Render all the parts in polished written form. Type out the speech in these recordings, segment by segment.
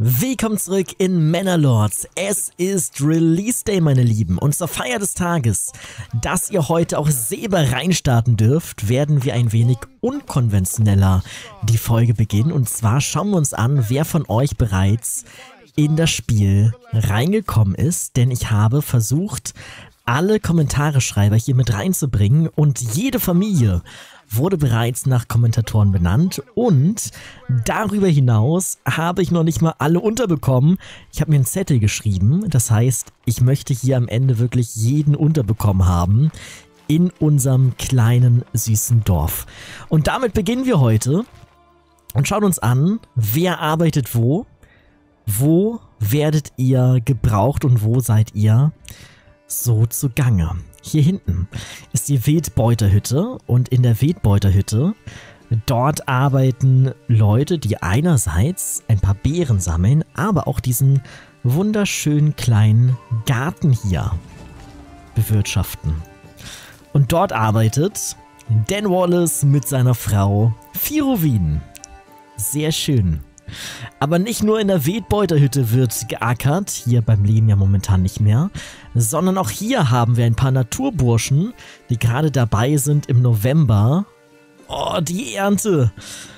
Willkommen zurück in Manor-Lords. Es ist Release Day, meine Lieben. Und zur Feier des Tages, dass ihr heute auch selber reinstarten dürft, werden wir ein wenig unkonventioneller die Folge beginnen. Und zwar schauen wir uns an, wer von euch bereits in das Spiel reingekommen ist. Denn ich habe versucht, alle Kommentarschreiber hier mit reinzubringen. Und jede Familie wurde bereits nach Kommentatoren benannt und darüber hinaus habe ich noch nicht mal alle unterbekommen. Ich habe mir einen Zettel geschrieben, das heißt, ich möchte hier am Ende wirklich jeden unterbekommen haben in unserem kleinen, süßen Dorf. Und damit beginnen wir heute und schauen uns an, wer arbeitet wo werdet ihr gebraucht und wo seid ihr so zugange. Hier hinten ist die Wildbeuterhütte und in der Wildbeuterhütte, dort arbeiten Leute, die einerseits ein paar Beeren sammeln, aber auch diesen wunderschönen kleinen Garten hier bewirtschaften. Und dort arbeitet Dan Wallace mit seiner Frau Firowin. Sehr schön. Aber nicht nur in der Wildbeuterhütte wird geackert, hier beim Leben ja momentan nicht mehr, sondern auch hier haben wir ein paar Naturburschen, die gerade dabei sind im November die Ernte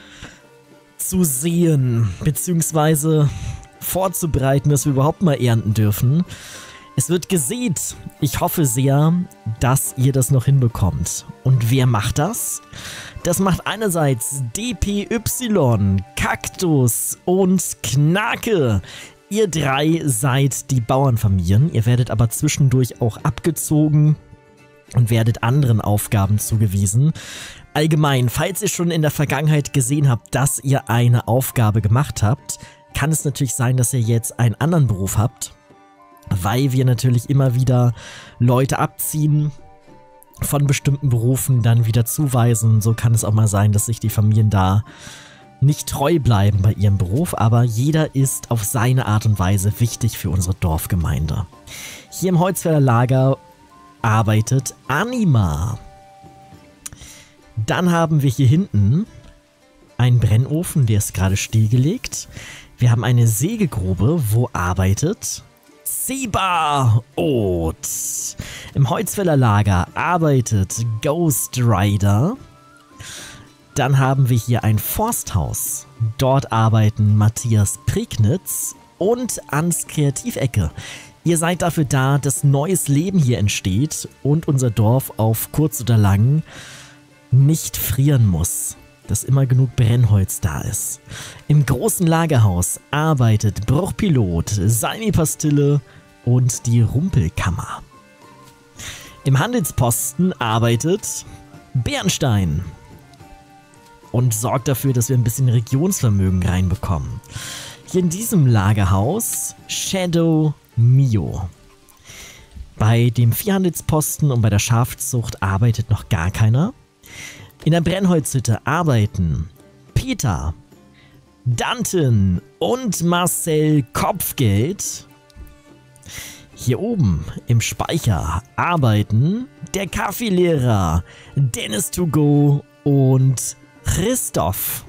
zu sehen, beziehungsweise vorzubereiten, dass wir überhaupt mal ernten dürfen. Es wird gesät. Ich hoffe sehr, dass ihr das noch hinbekommt. Und wer macht das? Das macht einerseits DPY, Kaktus und Knake. Ihr drei seid die Bauernfamilien. Ihr werdet aber zwischendurch auch abgezogen und werdet anderen Aufgaben zugewiesen. Allgemein, falls ihr schon in der Vergangenheit gesehen habt, dass ihr eine Aufgabe gemacht habt, kann es natürlich sein, dass ihr jetzt einen anderen Beruf habt, weil wir natürlich immer wieder Leute abziehen von bestimmten Berufen, dann wieder zuweisen. So kann es auch mal sein, dass sich die Familien da nicht treu bleiben bei ihrem Beruf, aber jeder ist auf seine Art und Weise wichtig für unsere Dorfgemeinde. Hier im Holzfäller Lager arbeitet Anima. Dann haben wir hier hinten einen Brennofen, der ist gerade stillgelegt. Wir haben eine Sägegrube, wo arbeitet Seba Oat. Im Holzfäller Lager arbeitet Ghost Rider. Dann haben wir hier ein Forsthaus. Dort arbeiten Matthias Prignitz und Ans Kreativecke. Ihr seid dafür da, dass neues Leben hier entsteht und unser Dorf auf kurz oder lang nicht frieren muss, dass immer genug Brennholz da ist. Im großen Lagerhaus arbeitet Bruchpilot, Salmi-Pastille und die Rumpelkammer. Im Handelsposten arbeitet Bernstein und sorgt dafür, dass wir ein bisschen Regionsvermögen reinbekommen. Hier in diesem Lagerhaus Shadow Mio. Bei dem Viehhandelsposten und bei der Schafzucht arbeitet noch gar keiner. In der Brennholzhütte arbeiten Peter, Danten und Marcel Kopfgeld. Hier oben im Speicher arbeiten der Kaffeelehrer, Dennis to go und Christoph.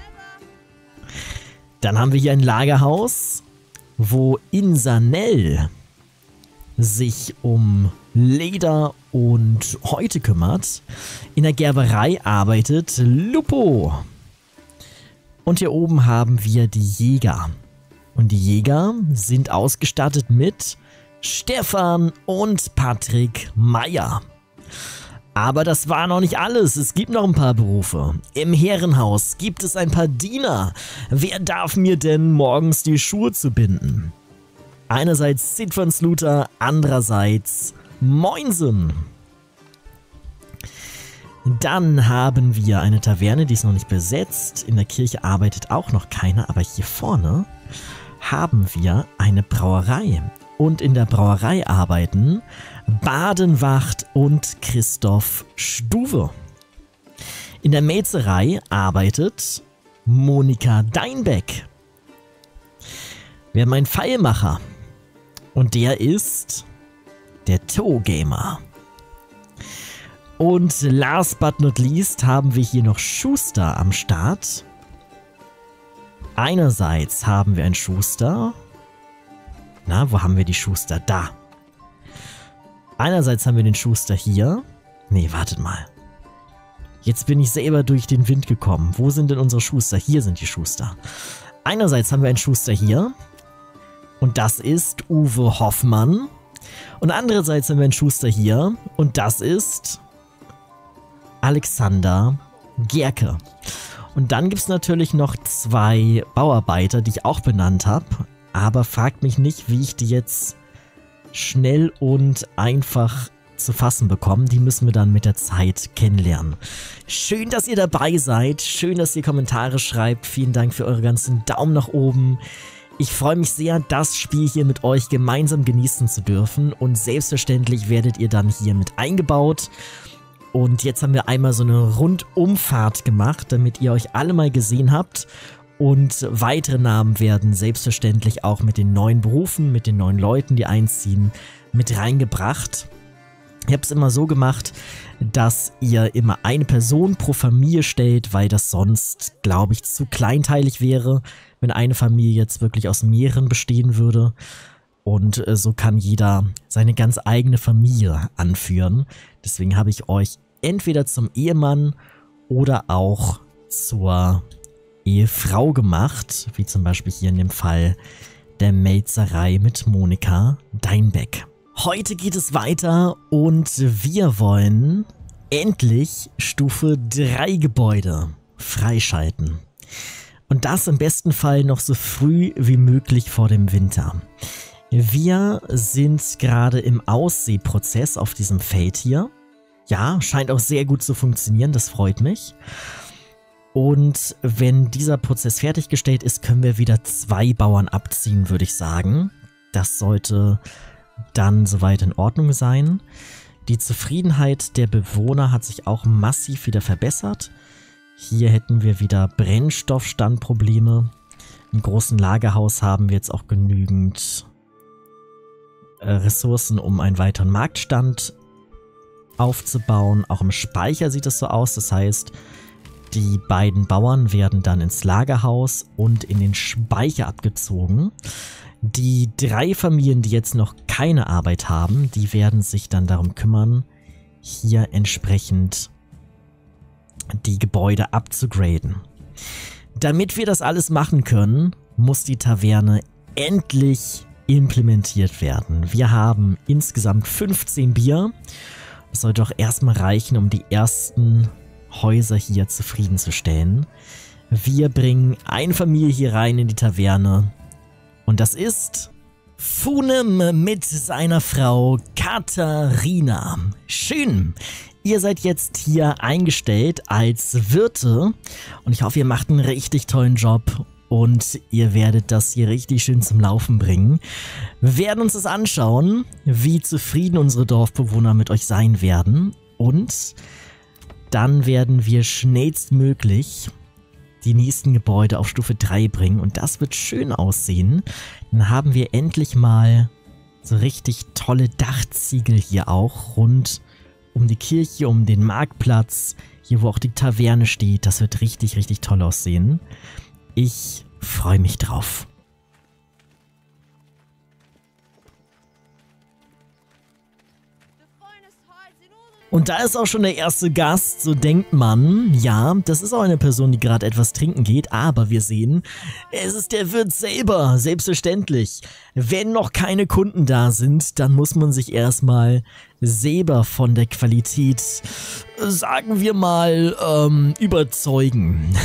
Dann haben wir hier ein Lagerhaus, wo Insanel sich um Leder und Häute kümmert. In der Gerberei arbeitet Lupo. Und hier oben haben wir die Jäger. Und die Jäger sind ausgestattet mit Stefan und Patrick Meyer. Aber das war noch nicht alles. Es gibt noch ein paar Berufe. Im Herrenhaus gibt es ein paar Diener. Wer darf mir denn morgens die Schuhe zubinden? Einerseits Sidvansluter, andererseits Moinsen. Dann haben wir eine Taverne, die ist noch nicht besetzt. In der Kirche arbeitet auch noch keiner, aber hier vorne haben wir eine Brauerei. Und in der Brauerei arbeiten Badenwacht und Christoph Stuwe. In der Melzerei arbeitet Monika Deinbeck. Wir haben einen Pfeilmacher. Und der ist der Toe-Gamer. Und last but not least haben wir hier noch Schuster am Start. Einerseits haben wir einen Schuster. Na, wo haben wir die Schuster? Da. Einerseits haben wir den Schuster hier. Nee, wartet mal. Jetzt bin ich selber durch den Wind gekommen. Wo sind denn unsere Schuster? Hier sind die Schuster. Einerseits haben wir einen Schuster hier. Und das ist Uwe Hoffmann. Und andererseits haben wir einen Schuster hier. Und das ist Alexander Gerke. Und dann gibt es natürlich noch 2 Bauarbeiter, die ich auch benannt habe. Aber fragt mich nicht, wie ich die jetzt schnell und einfach zu fassen bekomme. Die müssen wir dann mit der Zeit kennenlernen. Schön, dass ihr dabei seid. Schön, dass ihr Kommentare schreibt. Vielen Dank für eure ganzen Daumen nach oben. Ich freue mich sehr, das Spiel hier mit euch gemeinsam genießen zu dürfen. Und selbstverständlich werdet ihr dann hier mit eingebaut. Und jetzt haben wir einmal so eine Rundumfahrt gemacht, damit ihr euch alle mal gesehen habt. Und weitere Namen werden selbstverständlich auch mit den neuen Berufen, mit den neuen Leuten, die einziehen, mit reingebracht. Ich habe es immer so gemacht, dass ihr immer eine Person pro Familie stellt, weil das sonst, glaube ich, zu kleinteilig wäre, wenn eine Familie jetzt wirklich aus mehreren bestehen würde. Und so kann jeder seine ganz eigene Familie anführen. Deswegen habe ich euch entweder zum Ehemann oder auch zur Ehefrau gemacht, wie zum Beispiel hier in dem Fall der Melzerei mit Monika Deinbeck. Heute geht es weiter und wir wollen endlich Stufe 3 Gebäude freischalten. Und das im besten Fall noch so früh wie möglich vor dem Winter. Wir sind gerade im Aussehprozess auf diesem Feld hier. Ja, scheint auch sehr gut zu funktionieren, das freut mich. Und wenn dieser Prozess fertiggestellt ist, können wir wieder 2 Bauern abziehen, würde ich sagen. Das sollte dann soweit in Ordnung sein. Die Zufriedenheit der Bewohner hat sich auch massiv wieder verbessert. Hier hätten wir wieder Brennstoffstandprobleme. Im großen Lagerhaus haben wir jetzt auch genügend Ressourcen, um einen weiteren Marktstand aufzubauen. Auch im Speicher sieht es so aus. Das heißt, die beiden Bauern werden dann ins Lagerhaus und in den Speicher abgezogen. Die 3 Familien, die jetzt noch keine Arbeit haben, die werden sich dann darum kümmern, hier entsprechend die Gebäude abzugraden. Damit wir das alles machen können, muss die Taverne endlich implementiert werden. Wir haben insgesamt 15 Bier. Das sollte doch erstmal reichen, um die ersten Häuser hier zufriedenzustellen. Wir bringen eine Familie hier rein in die Taverne. Und das ist Funem mit seiner Frau Katharina. Schön. Ihr seid jetzt hier eingestellt als Wirte und ich hoffe, ihr macht einen richtig tollen Job und ihr werdet das hier richtig schön zum Laufen bringen. Wir werden uns das anschauen, wie zufrieden unsere Dorfbewohner mit euch sein werden und dann werden wir schnellstmöglich die nächsten Gebäude auf Stufe 3 bringen und das wird schön aussehen. Dann haben wir endlich mal so richtig tolle Dachziegel hier auch rund um die Kirche, um den Marktplatz, hier wo auch die Taverne steht. Das wird richtig, richtig toll aussehen. Ich freue mich drauf. Und da ist auch schon der erste Gast, so denkt man. Ja, das ist auch eine Person, die gerade etwas trinken geht, aber wir sehen, es ist der Wirt selber, selbstverständlich. Wenn noch keine Kunden da sind, dann muss man sich erstmal selber von der Qualität, sagen wir mal, überzeugen.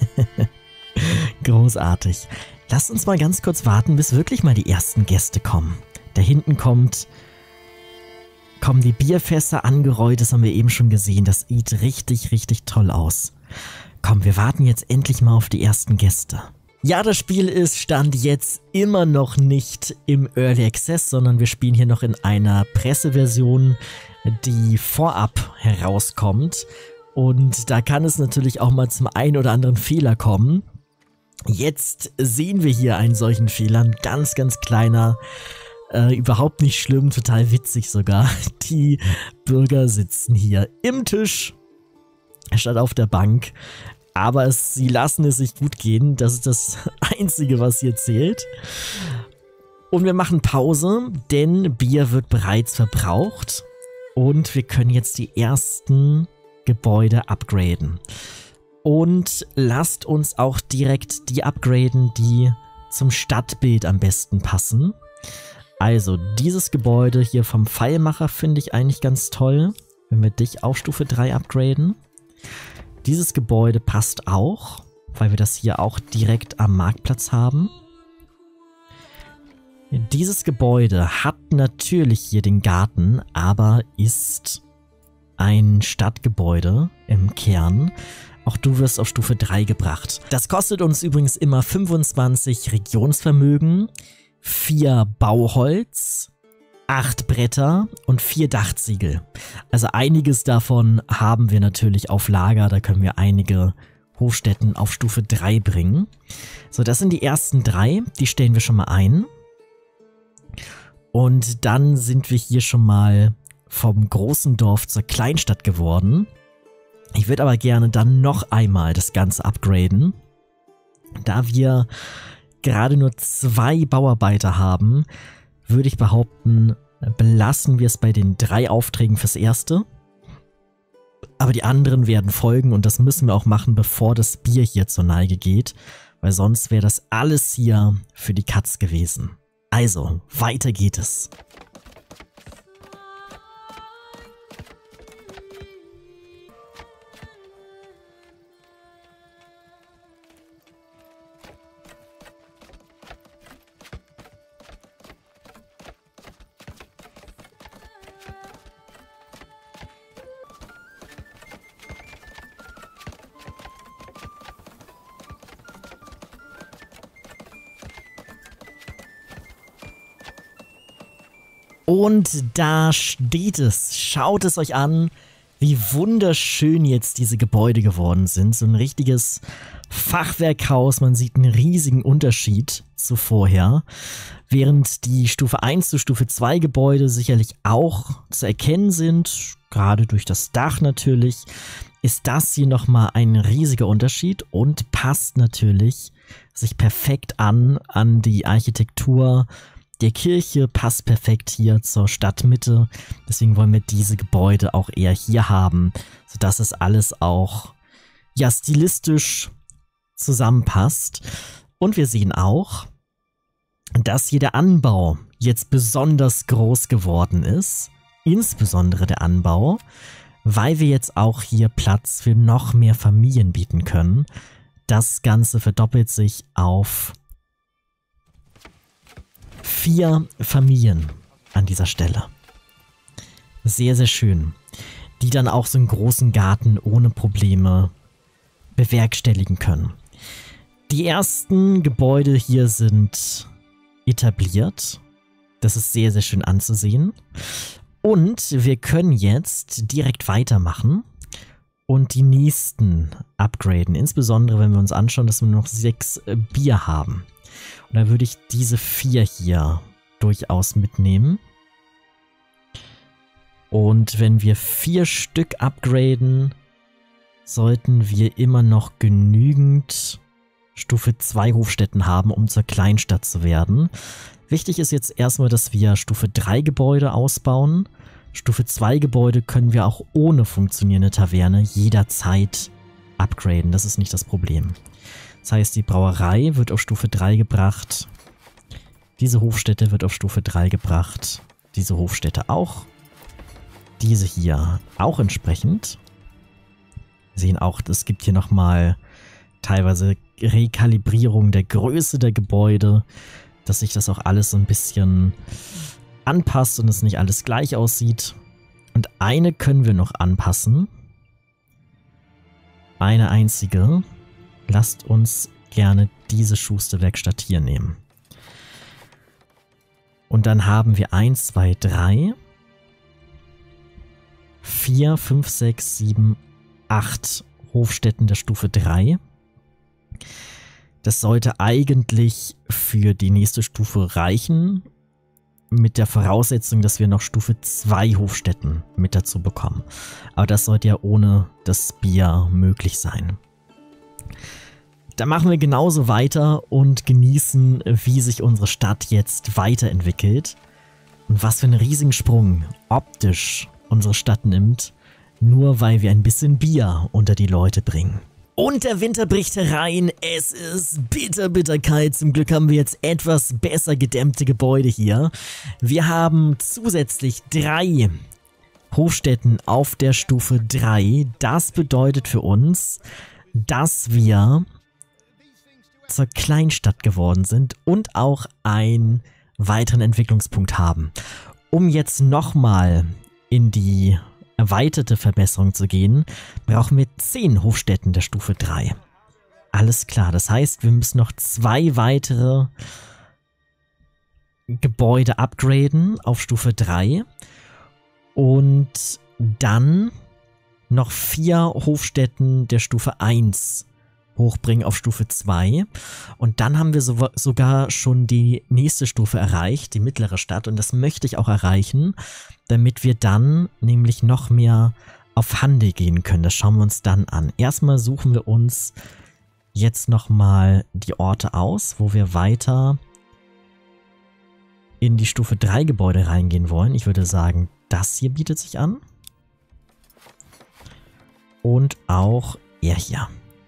Großartig. Lasst uns mal ganz kurz warten, bis wirklich mal die ersten Gäste kommen. Da hinten kommen die Bierfässer angerollt, das haben wir eben schon gesehen. Das sieht richtig, richtig toll aus. Komm, wir warten jetzt endlich mal auf die ersten Gäste. Ja, das Spiel ist Stand jetzt immer noch nicht im Early Access, sondern wir spielen hier noch in einer Presseversion, die vorab herauskommt. Und da kann es natürlich auch mal zum einen oder anderen Fehler kommen. Jetzt sehen wir hier einen solchen Fehler, ein ganz, ganz kleiner. Überhaupt nicht schlimm, total witzig sogar. Die Bürger sitzen hier im Tisch statt auf der Bank Aber sie lassen es sich gut gehen. Das ist das Einzige, was hier zählt. Und wir machen Pause, denn Bier wird bereits verbraucht. Und wir können jetzt die ersten Gebäude upgraden. Und lasst uns auch direkt die upgraden, die zum Stadtbild am besten passen. Also dieses Gebäude hier vom Pfeilmacher finde ich eigentlich ganz toll, wenn wir dich auf Stufe 3 upgraden. Dieses Gebäude passt auch, weil wir das hier auch direkt am Marktplatz haben. Dieses Gebäude hat natürlich hier den Garten, aber ist ein Stadtgebäude im Kern. Auch du wirst auf Stufe 3 gebracht. Das kostet uns übrigens immer 25 Regionsvermögen, 4 Bauholz, 8 Bretter und 4 Dachziegel. Also einiges davon haben wir natürlich auf Lager, da können wir einige Hofstätten auf Stufe 3 bringen. So, das sind die ersten 3, die stellen wir schon mal ein. Und dann sind wir hier schon mal vom großen Dorf zur Kleinstadt geworden. Ich würde aber gerne dann noch einmal das Ganze upgraden. Da wir gerade nur 2 Bauarbeiter haben, würde ich behaupten, belassen wir es bei den 3 Aufträgen fürs Erste. Aber die anderen werden folgen und das müssen wir auch machen, bevor das Bier hier zur Neige geht, weil sonst wäre das alles hier für die Katz gewesen. Also, weiter geht es. Und da steht es. Schaut es euch an, wie wunderschön jetzt diese Gebäude geworden sind. So ein richtiges Fachwerkhaus. Man sieht einen riesigen Unterschied zu vorher. Während die Stufe 1 zu Stufe 2 Gebäude sicherlich auch zu erkennen sind, gerade durch das Dach natürlich, ist das hier nochmal ein riesiger Unterschied und passt natürlich sich perfekt an die Architektur der Kirche, passt perfekt hier zur Stadtmitte. Deswegen wollen wir diese Gebäude auch eher hier haben, sodass es alles auch ja stilistisch zusammenpasst. Und wir sehen auch, dass hier der Anbau jetzt besonders groß geworden ist. Insbesondere der Anbau, weil wir jetzt auch hier Platz für noch mehr Familien bieten können. Das Ganze verdoppelt sich auf 4 Familien an dieser Stelle. Sehr, sehr schön. Die dann auch so einen großen Garten ohne Probleme bewerkstelligen können. Die ersten Gebäude hier sind etabliert. Das ist sehr, sehr schön anzusehen. Und wir können jetzt direkt weitermachen und die nächsten upgraden. Insbesondere, wenn wir uns anschauen, dass wir noch 6 Bier haben. Und da würde ich diese 4 hier durchaus mitnehmen. Und wenn wir 4 Stück upgraden, sollten wir immer noch genügend Stufe 2 Hofstätten haben, um zur Kleinstadt zu werden. Wichtig ist jetzt erstmal, dass wir Stufe 3 Gebäude ausbauen. Stufe 2 Gebäude können wir auch ohne funktionierende Taverne jederzeit upgraden. Das ist nicht das Problem. Das heißt, die Brauerei wird auf Stufe 3 gebracht. Diese Hofstätte wird auf Stufe 3 gebracht. Diese Hofstätte auch. Diese hier auch entsprechend. Wir sehen auch, es gibt hier nochmal teilweise Rekalibrierung der Größe der Gebäude, dass sich das auch alles so ein bisschen anpasst und es nicht alles gleich aussieht. Und eine können wir noch anpassen. Eine einzige. Lasst uns gerne diese Schusterwerkstatt hier nehmen. Und dann haben wir 1, 2, 3, 4, 5, 6, 7, 8 Hofstätten der Stufe 3. Das sollte eigentlich für die nächste Stufe reichen, mit der Voraussetzung, dass wir noch Stufe 2 Hofstätten mit dazu bekommen. Aber das sollte ja ohne das Bier möglich sein. Da machen wir genauso weiter und genießen, wie sich unsere Stadt jetzt weiterentwickelt. Und was für einen riesigen Sprung optisch unsere Stadt nimmt, nur weil wir ein bisschen Bier unter die Leute bringen. Und der Winter bricht herein, es ist bitter, bitter kalt. Zum Glück haben wir jetzt etwas besser gedämmte Gebäude hier. Wir haben zusätzlich 3 Hofstätten auf der Stufe 3. Das bedeutet für uns, dass wir zur Kleinstadt geworden sind und auch einen weiteren Entwicklungspunkt haben. Um jetzt nochmal in die erweiterte Verbesserung zu gehen, brauchen wir 10 Hofstätten der Stufe 3. Alles klar, das heißt, wir müssen noch 2 weitere Gebäude upgraden auf Stufe 3 und dann noch 4 Hofstätten der Stufe 1 hochbringen auf Stufe 2 und dann haben wir sogar schon die nächste Stufe erreicht, die mittlere Stadt, und das möchte ich auch erreichen, damit wir dann nämlich noch mehr auf Handel gehen können. Das schauen wir uns dann an. Erstmal suchen wir uns jetzt nochmal die Orte aus, wo wir weiter in die Stufe 3 Gebäude reingehen wollen. Ich würde sagen, das hier bietet sich an. Und auch er hier.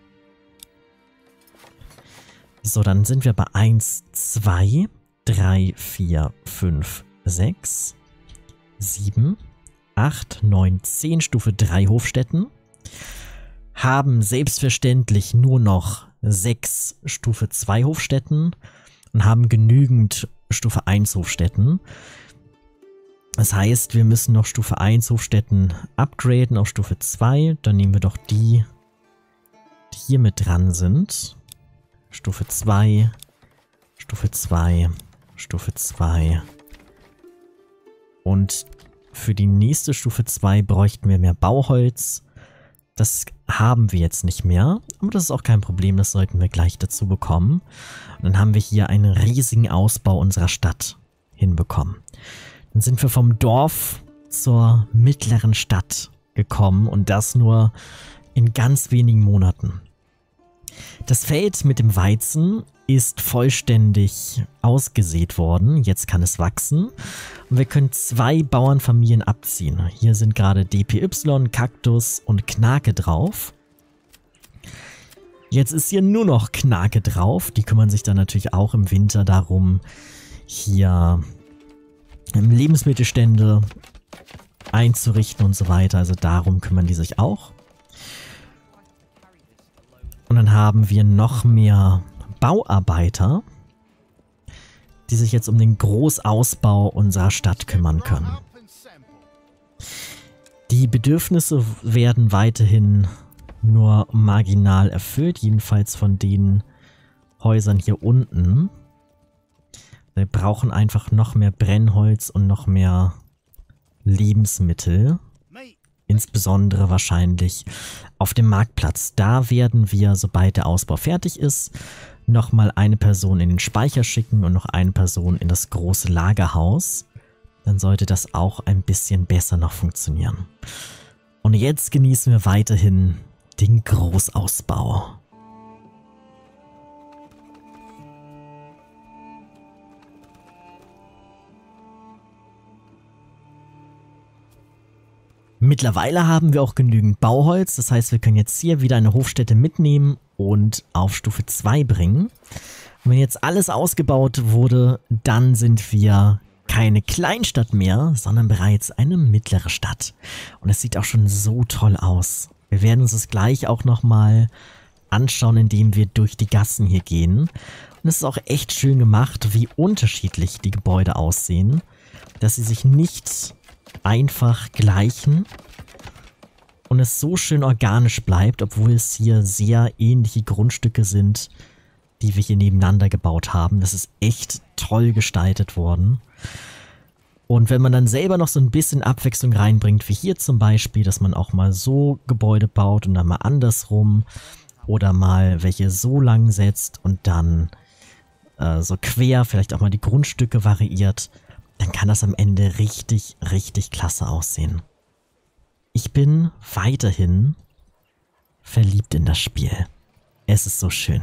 So, dann sind wir bei 1, 2, 3, 4, 5, 6, 7, 8, 9, 10 Stufe 3 Hofstätten. Haben selbstverständlich nur noch 6 Stufe 2 Hofstätten und haben genügend Stufe 1 Hofstätten. Das heißt, wir müssen noch Stufe 1 Hofstätten upgraden auf Stufe 2. Dann nehmen wir doch die hier mit dran sind. Stufe 2, Stufe 2, Stufe 2. Und für die nächste Stufe 2 bräuchten wir mehr Bauholz. Das haben wir jetzt nicht mehr, aber das ist auch kein Problem, das sollten wir gleich dazu bekommen. Und dann haben wir hier einen riesigen Ausbau unserer Stadt hinbekommen. Dann sind wir vom Dorf zur mittleren Stadt gekommen und das nur in ganz wenigen Monaten. Das Feld mit dem Weizen ist vollständig ausgesät worden. Jetzt kann es wachsen. Und wir können 2 Bauernfamilien abziehen. Hier sind gerade DPY, Kaktus und Knake drauf. Jetzt ist hier nur noch Knake drauf. Die kümmern sich dann natürlich auch im Winter darum, hier Lebensmittelstände einzurichten und so weiter. Also darum kümmern die sich auch. Und dann haben wir noch mehr Bauarbeiter, die sich jetzt um den Großausbau unserer Stadt kümmern können. Die Bedürfnisse werden weiterhin nur marginal erfüllt, jedenfalls von den Häusern hier unten. Wir brauchen einfach noch mehr Brennholz und noch mehr Lebensmittel. Insbesondere wahrscheinlich auf dem Marktplatz. Da werden wir, sobald der Ausbau fertig ist, nochmal eine Person in den Speicher schicken und noch eine Person in das große Lagerhaus. Dann sollte das auch ein bisschen besser noch funktionieren. Und jetzt genießen wir weiterhin den Großausbau. Mittlerweile haben wir auch genügend Bauholz, das heißt, wir können jetzt hier wieder eine Hofstätte mitnehmen und auf Stufe 2 bringen. Und wenn jetzt alles ausgebaut wurde, dann sind wir keine Kleinstadt mehr, sondern bereits eine mittlere Stadt. Und es sieht auch schon so toll aus. Wir werden uns das gleich auch nochmal anschauen, indem wir durch die Gassen hier gehen. Und es ist auch echt schön gemacht, wie unterschiedlich die Gebäude aussehen, dass sie sich nicht einfach gleichen und es so schön organisch bleibt, obwohl es hier sehr ähnliche Grundstücke sind, die wir hier nebeneinander gebaut haben. Das ist echt toll gestaltet worden. Und wenn man dann selber noch so ein bisschen Abwechslung reinbringt, wie hier zum Beispiel, dass man auch mal so Gebäude baut und dann mal andersrum oder mal welche so lang setzt und dann so quer vielleicht auch mal die Grundstücke variiert, dann kann das am Ende richtig, richtig klasse aussehen. Ich bin weiterhin verliebt in das Spiel. Es ist so schön.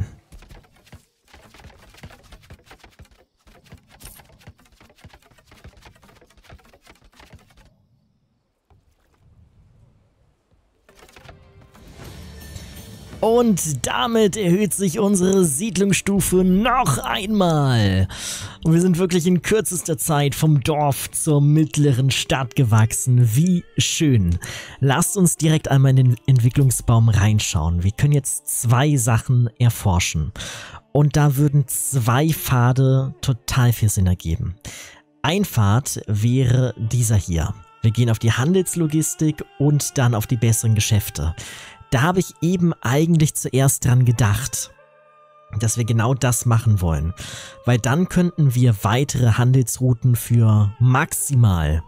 Und damit erhöht sich unsere Siedlungsstufe noch einmal. Und wir sind wirklich in kürzester Zeit vom Dorf zur mittleren Stadt gewachsen. Wie schön. Lasst uns direkt einmal in den Entwicklungsbaum reinschauen. Wir können jetzt 2 Sachen erforschen. Und da würden 2 Pfade total viel Sinn ergeben. Ein Pfad wäre dieser hier. Wir gehen auf die Handelslogistik und dann auf die besseren Geschäfte. Da habe ich eben eigentlich zuerst dran gedacht, dass wir genau das machen wollen. Weil dann könnten wir weitere Handelsrouten für maximal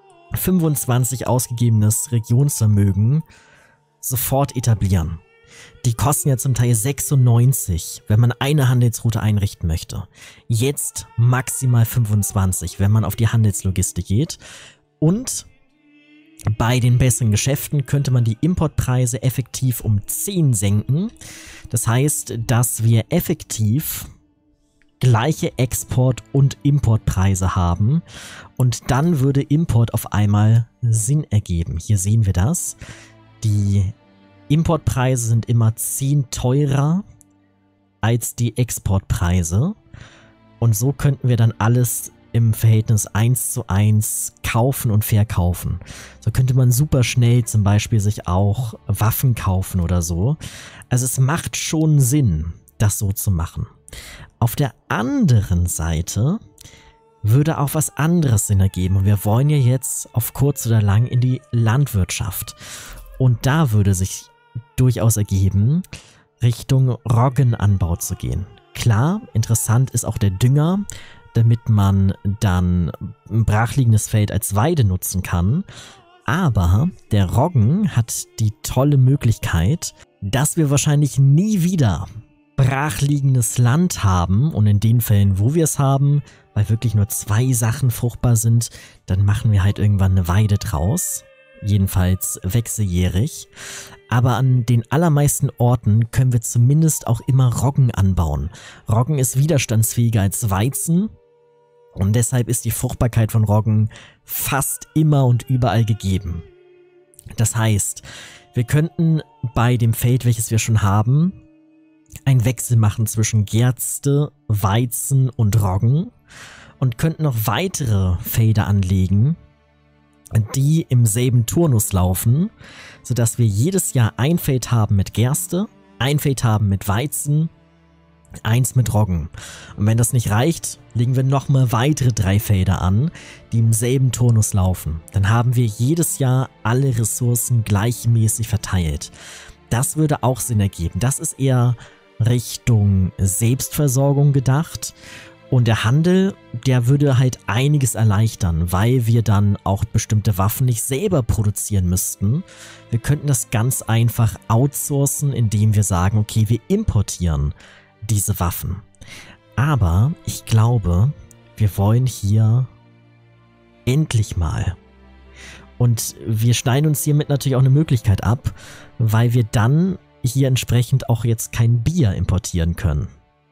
25 ausgegebenes Regionsvermögen sofort etablieren. Die kosten ja zum Teil 96, wenn man eine Handelsroute einrichten möchte. Jetzt maximal 25, wenn man auf die Handelslogistik geht. Und bei den besseren Geschäften könnte man die Importpreise effektiv um 10 senken. Das heißt, dass wir effektiv gleiche Export- und Importpreise haben. Und dann würde Import auf einmal Sinn ergeben. Hier sehen wir das. Die Importpreise sind immer 10 teurer als die Exportpreise. Und so könnten wir dann alles im Verhältnis 1:1 kaufen und verkaufen. So könnte man super schnell zum Beispiel sich auch Waffen kaufen oder so. Also es macht schon Sinn, das so zu machen. Auf der anderen Seite würde auch was anderes Sinn ergeben. Und wir wollen ja jetzt auf kurz oder lang in die Landwirtschaft. Und da würde sich durchaus ergeben, Richtung Roggenanbau zu gehen. Klar, interessant ist auch der Dünger, damit man dann ein brachliegendes Feld als Weide nutzen kann. Aber der Roggen hat die tolle Möglichkeit, dass wir wahrscheinlich nie wieder brachliegendes Land haben. Und in den Fällen, wo wir es haben, weil wirklich nur 2 Sachen fruchtbar sind, dann machen wir halt irgendwann eine Weide draus. Jedenfalls wechseljährig. Aber an den allermeisten Orten können wir zumindest auch immer Roggen anbauen. Roggen ist widerstandsfähiger als Weizen. Und deshalb ist die Fruchtbarkeit von Roggen fast immer und überall gegeben. Das heißt, wir könnten bei dem Feld, welches wir schon haben, einen Wechsel machen zwischen Gerste, Weizen und Roggen und könnten noch weitere Felder anlegen, die im selben Turnus laufen, sodass wir jedes Jahr ein Feld haben mit Gerste, ein Feld haben mit Weizen, 1 mit Roggen. Und wenn das nicht reicht, legen wir nochmal weitere 3 Felder an, die im selben Turnus laufen. Dann haben wir jedes Jahr alle Ressourcen gleichmäßig verteilt. Das würde auch Sinn ergeben. Das ist eher Richtung Selbstversorgung gedacht. Und der Handel, der würde halt einiges erleichtern, weil wir dann auch bestimmte Waffen nicht selber produzieren müssten. Wir könnten das ganz einfach outsourcen, indem wir sagen, okay, wir importieren diese Waffen. Aber ich glaube, wir wollen hier endlich mal. Und wir schneiden uns hiermit natürlich auch eine Möglichkeit ab, weil wir dann hier entsprechend auch jetzt kein Bier importieren können.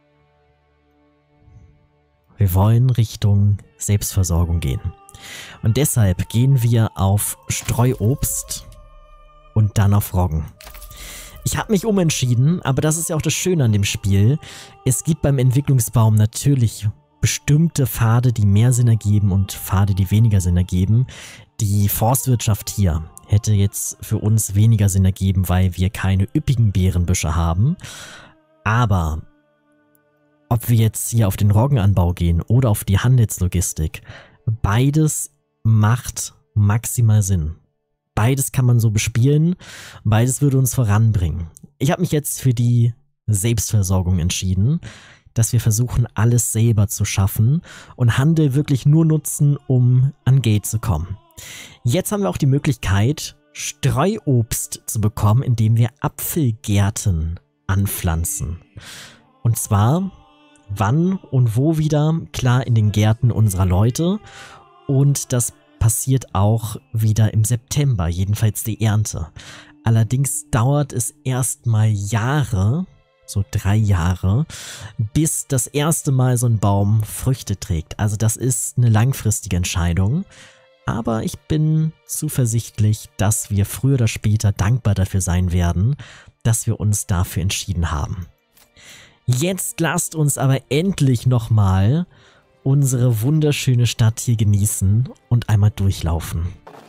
Wir wollen Richtung Selbstversorgung gehen. Und deshalb gehen wir auf Streuobst und dann auf Roggen. Ich habe mich umentschieden, aber das ist ja auch das Schöne an dem Spiel. Es gibt beim Entwicklungsbaum natürlich bestimmte Pfade, die mehr Sinn ergeben und Pfade, die weniger Sinn ergeben. Die Forstwirtschaft hier hätte jetzt für uns weniger Sinn ergeben, weil wir keine üppigen Beerenbüsche haben. Aber ob wir jetzt hier auf den Roggenanbau gehen oder auf die Handelslogistik, beides macht maximal Sinn. Beides kann man so bespielen, beides würde uns voranbringen. Ich habe mich jetzt für die Selbstversorgung entschieden, dass wir versuchen, alles selber zu schaffen und Handel wirklich nur nutzen, um an Geld zu kommen. Jetzt haben wir auch die Möglichkeit, Streuobst zu bekommen, indem wir Apfelgärten anpflanzen. Und zwar wann und wo wieder, klar in den Gärten unserer Leute, und das passiert auch wieder im September, jedenfalls die Ernte. Allerdings dauert es erstmal Jahre, so 3 Jahre, bis das erste Mal so ein Baum Früchte trägt. Also das ist eine langfristige Entscheidung. Aber ich bin zuversichtlich, dass wir früher oder später dankbar dafür sein werden, dass wir uns dafür entschieden haben. Jetzt lasst uns aber endlich nochmal unsere wunderschöne Stadt hier genießen und einmal durchlaufen.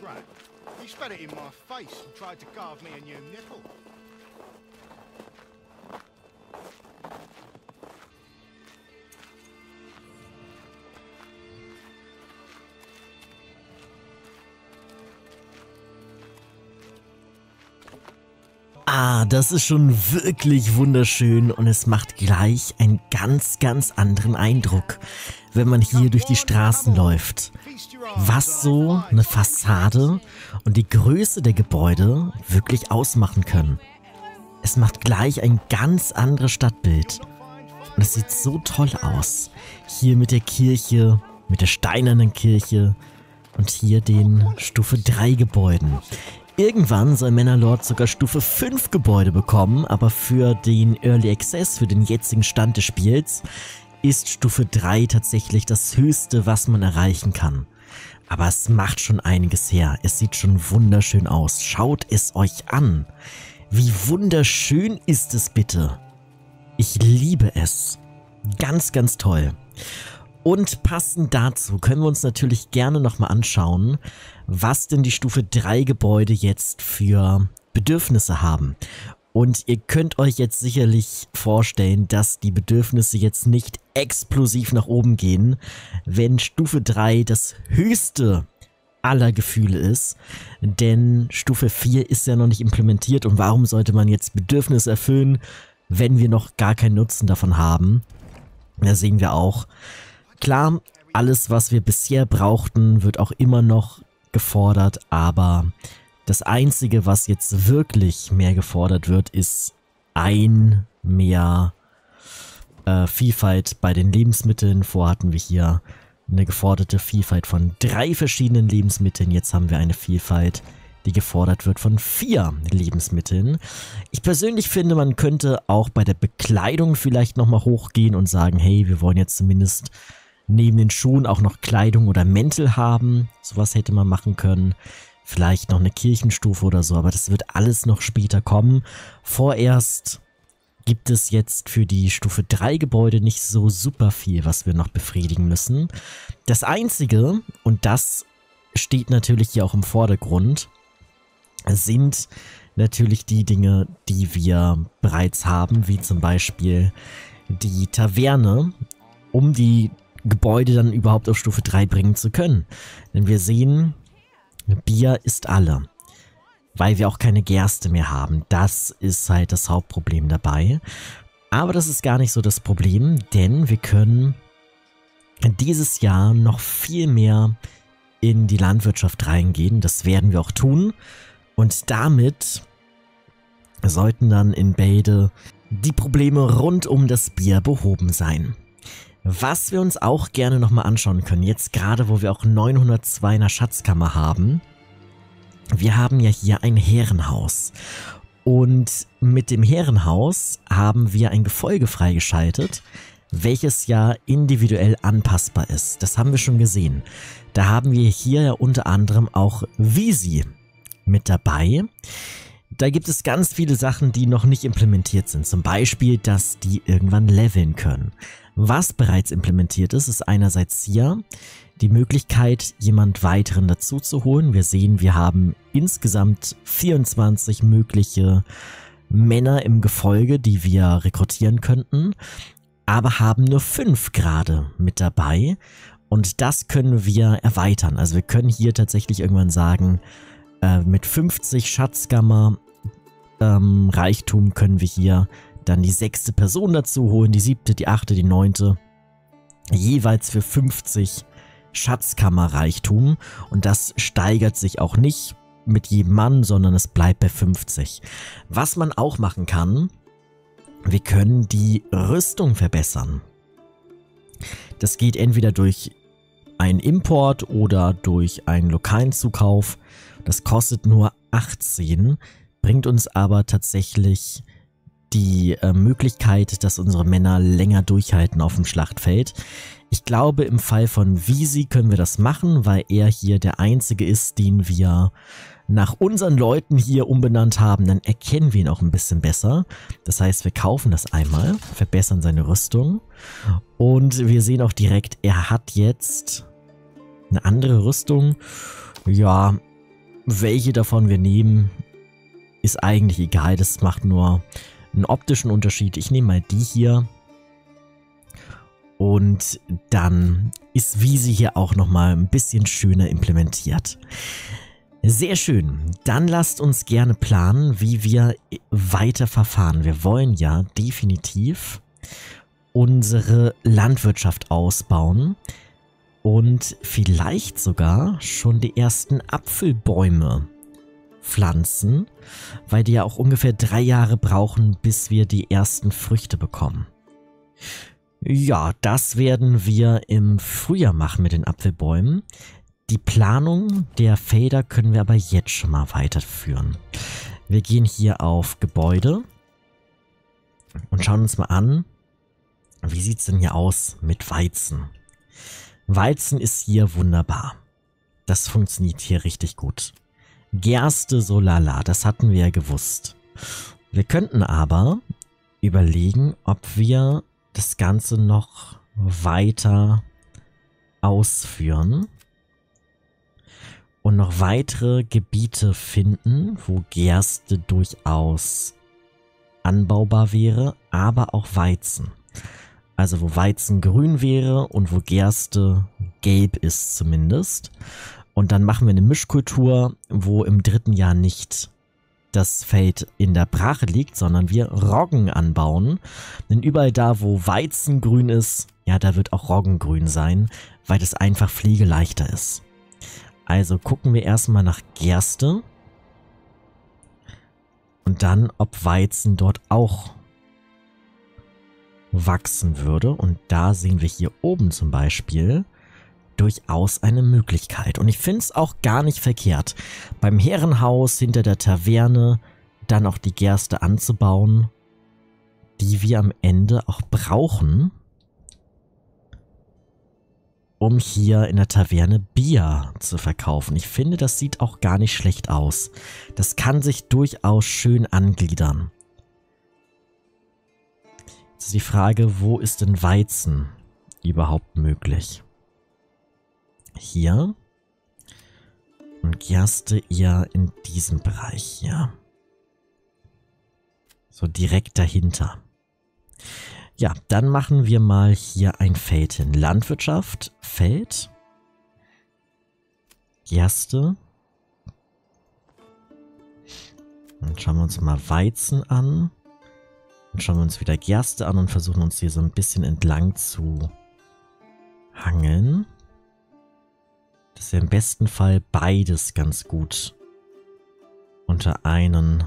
Ah, das ist schon wirklich wunderschön und es macht gleich einen ganz, ganz anderen Eindruck, wenn man hier durch die Straßen läuft. Was so eine Fassade und die Größe der Gebäude wirklich ausmachen können. Es macht gleich ein ganz anderes Stadtbild. Und es sieht so toll aus. Hier mit der Kirche, mit der steinernen Kirche und hier den Stufe 3 Gebäuden. Irgendwann soll Manor sogar Stufe 5 Gebäude bekommen, aber für den Early Access, für den jetzigen Stand des Spiels, ist Stufe 3 tatsächlich das Höchste, was man erreichen kann. Aber es macht schon einiges her. Es sieht schon wunderschön aus. Schaut es euch an. Wie wunderschön ist es bitte. Ich liebe es. Ganz, ganz toll. Und passend dazu können wir uns natürlich gerne nochmal anschauen, was denn die Stufe 3 Gebäude jetzt für Bedürfnisse haben. Und ihr könnt euch jetzt sicherlich vorstellen, dass die Bedürfnisse jetzt nicht explosiv nach oben gehen, wenn Stufe 3 das höchste aller Gefühle ist. Denn Stufe 4 ist ja noch nicht implementiert und warum sollte man jetzt Bedürfnisse erfüllen, wenn wir noch gar keinen Nutzen davon haben? Da sehen wir auch. Klar, alles, was wir bisher brauchten, wird auch immer noch gefordert, aber das Einzige, was jetzt wirklich mehr gefordert wird, ist mehr Vielfalt bei den Lebensmitteln. Vorher hatten wir hier eine geforderte Vielfalt von 3 verschiedenen Lebensmitteln. Jetzt haben wir eine Vielfalt, die gefordert wird von 4 Lebensmitteln. Ich persönlich finde, man könnte auch bei der Bekleidung vielleicht nochmal hochgehen und sagen, hey, wir wollen jetzt zumindest neben den Schuhen auch noch Kleidung oder Mäntel haben. Sowas hätte man machen können. Vielleicht noch eine Kirchenstufe oder so, aber das wird alles noch später kommen. Vorerst gibt es jetzt für die Stufe 3 Gebäude nicht so super viel, was wir noch befriedigen müssen. Das Einzige, und das steht natürlich hier auch im Vordergrund, sind natürlich die Dinge, die wir bereits haben, wie zum Beispiel die Taverne, um die Gebäude dann überhaupt auf Stufe 3 bringen zu können. Denn wir sehen, Bier ist alle, weil wir auch keine Gerste mehr haben. Das ist halt das Hauptproblem dabei. Aber das ist gar nicht so das Problem, denn wir können dieses Jahr noch viel mehr in die Landwirtschaft reingehen. Das werden wir auch tun. Und damit sollten dann in Bälde die Probleme rund um das Bier behoben sein. Was wir uns auch gerne nochmal anschauen können, jetzt gerade wo wir auch 902 in der Schatzkammer haben. Wir haben ja hier ein Herrenhaus und mit dem Herrenhaus haben wir ein Gefolge freigeschaltet, welches ja individuell anpassbar ist. Das haben wir schon gesehen. Da haben wir hier ja unter anderem auch Visi mit dabei. Da gibt es ganz viele Sachen, die noch nicht implementiert sind. Zum Beispiel, dass die irgendwann leveln können. Was bereits implementiert ist, ist einerseits hier die Möglichkeit, jemand weiteren dazu zu holen. Wir sehen, wir haben insgesamt 24 mögliche Männer im Gefolge, die wir rekrutieren könnten, aber haben nur 5 gerade mit dabei. Und das können wir erweitern. Also wir können hier tatsächlich irgendwann sagen, mit 50 Schatzkammer Reichtum können wir hier dann die 6. Person dazu holen, die 7., die 8., die 9. Jeweils für 50 Schatzkammer-Reichtum. Und das steigert sich auch nicht mit jedem Mann, sondern es bleibt bei 50. Was man auch machen kann, wir können die Rüstung verbessern. Das geht entweder durch einen Import oder durch einen lokalen Zukauf. Das kostet nur 18, bringt uns aber tatsächlich die Möglichkeit, dass unsere Männer länger durchhalten auf dem Schlachtfeld. Ich glaube, im Fall von Visi können wir das machen, weil er hier der Einzige ist, den wir nach unseren Leuten hier umbenannt haben. Dann erkennen wir ihn auch ein bisschen besser. Das heißt, wir kaufen das einmal, verbessern seine Rüstung. Und wir sehen auch direkt, er hat jetzt eine andere Rüstung. Ja, welche davon wir nehmen, ist eigentlich egal. Das macht nur einen optischen Unterschied. Ich nehme mal die hier. Und dann ist Visi hier auch nochmal ein bisschen schöner implementiert. Sehr schön. Dann lasst uns gerne planen, wie wir weiter verfahren. Wir wollen ja definitiv unsere Landwirtschaft ausbauen und vielleicht sogar schon die ersten Apfelbäume pflanzen, weil die ja auch ungefähr 3 Jahre brauchen, bis wir die ersten Früchte bekommen. Ja, das werden wir im Frühjahr machen mit den Apfelbäumen. Die Planung der Felder können wir aber jetzt schon mal weiterführen. Wir gehen hier auf Gebäude und schauen uns mal an, wie sieht es denn hier aus mit Weizen. Weizen ist hier wunderbar. Das funktioniert hier richtig gut. Gerste, so lala, das hatten wir ja gewusst. Wir könnten aber überlegen, ob wir das Ganze noch weiter ausführen und noch weitere Gebiete finden, wo Gerste durchaus anbaubar wäre, aber auch Weizen. Also wo Weizen grün wäre und wo Gerste gelb ist zumindest. Und dann machen wir eine Mischkultur, wo im 3. Jahr nicht das Feld in der Brache liegt, sondern wir Roggen anbauen. Denn überall da, wo Weizen grün ist, ja, da wird auch Roggen grün sein, weil das einfach pflegeleichter ist. Also gucken wir erstmal nach Gerste und dann, ob Weizen dort auch wachsen würde. Und da sehen wir hier oben zum Beispiel durchaus eine Möglichkeit. Und ich finde es auch gar nicht verkehrt, beim Herrenhaus hinter der Taverne dann auch die Gerste anzubauen, die wir am Ende auch brauchen, um hier in der Taverne Bier zu verkaufen. Ich finde, das sieht auch gar nicht schlecht aus. Das kann sich durchaus schön angliedern. Jetzt ist die Frage, wo ist denn Weizen überhaupt möglich? Hier. Und Gerste eher in diesem Bereich hier. So direkt dahinter. Ja, dann machen wir mal hier ein Feld hin. Landwirtschaft, Feld. Gerste. Dann schauen wir uns mal Weizen an. Dann schauen wir uns wieder Gerste an und versuchen uns hier so ein bisschen entlang zu hangeln. Dass wir im besten Fall beides ganz gut unter einen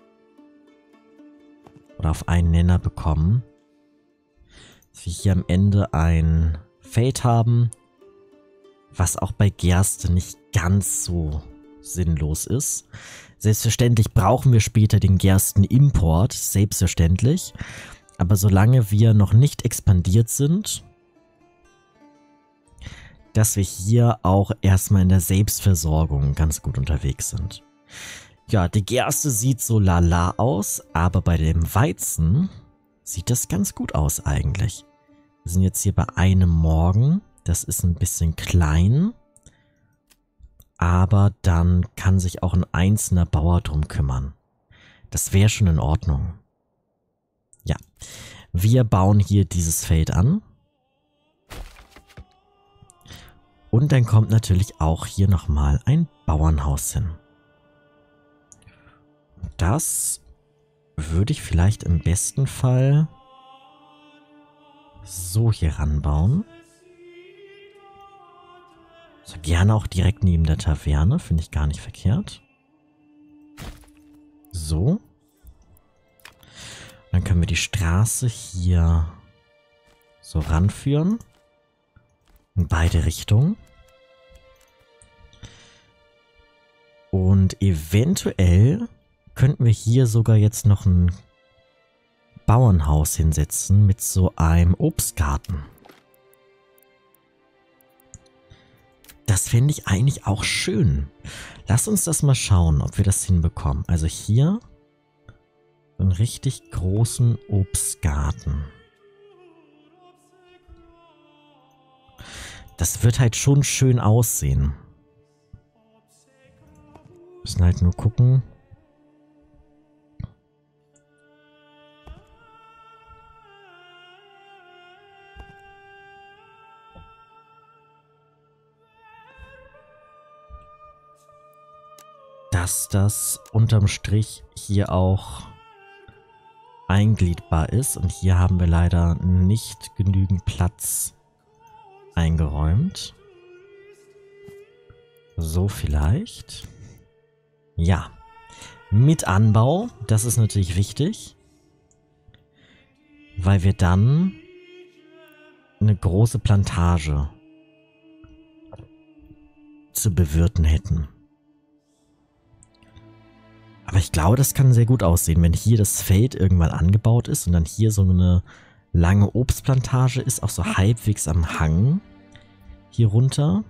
oder auf einen Nenner bekommen. Dass wir hier am Ende ein Feld haben, was auch bei Gerste nicht ganz so sinnlos ist. Selbstverständlich brauchen wir später den Gerstenimport, selbstverständlich. Aber solange wir noch nicht expandiert sind, dass wir hier auch erstmal in der Selbstversorgung ganz gut unterwegs sind. Ja, die Gerste sieht so lala aus, aber bei dem Weizen sieht das ganz gut aus eigentlich. Wir sind jetzt hier bei einem Morgen. Das ist ein bisschen klein. Aber dann kann sich auch ein einzelner Bauer drum kümmern. Das wäre schon in Ordnung. Ja, wir bauen hier dieses Feld an. Und dann kommt natürlich auch hier nochmal ein Bauernhaus hin. Das würde ich vielleicht im besten Fall so hier ranbauen. So gerne auch direkt neben der Taverne, finde ich gar nicht verkehrt. So. Dann können wir die Straße hier so ranführen. In beide Richtungen. Und eventuell könnten wir hier sogar jetzt noch ein Bauernhaus hinsetzen mit so einem Obstgarten. Das fände ich eigentlich auch schön. Lass uns das mal schauen, ob wir das hinbekommen. Also hier einen richtig großen Obstgarten. Das wird halt schon schön aussehen. Müssen halt nur gucken. Dass das unterm Strich hier auch eingliedbar ist. Und hier haben wir leider nicht genügend Platz eingeräumt. So vielleicht. Ja. Mit Anbau, das ist natürlich wichtig. Weil wir dann eine große Plantage zu bewirten hätten. Aber ich glaube, das kann sehr gut aussehen, wenn hier das Feld irgendwann angebaut ist und dann hier so eine lange Obstplantage ist, auch so halbwegs am Hang hier runter.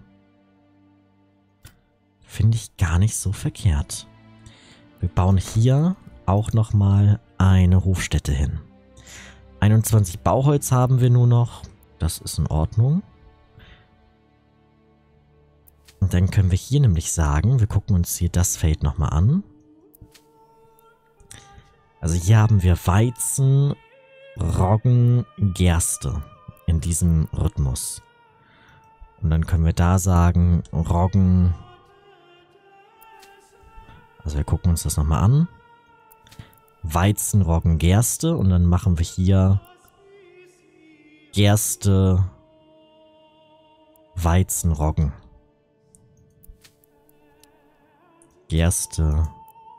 Finde ich gar nicht so verkehrt. Wir bauen hier auch nochmal eine Hofstätte hin. 21 Bauholz haben wir nur noch. Das ist in Ordnung. Und dann können wir hier nämlich sagen, wir gucken uns hier das Feld nochmal an. Also hier haben wir Weizen, Roggen, Gerste in diesem Rhythmus. Und dann können wir da sagen, Roggen. Also wir gucken uns das nochmal an. Weizen, Roggen, Gerste. Und dann machen wir hier Gerste, Weizen, Roggen. Gerste,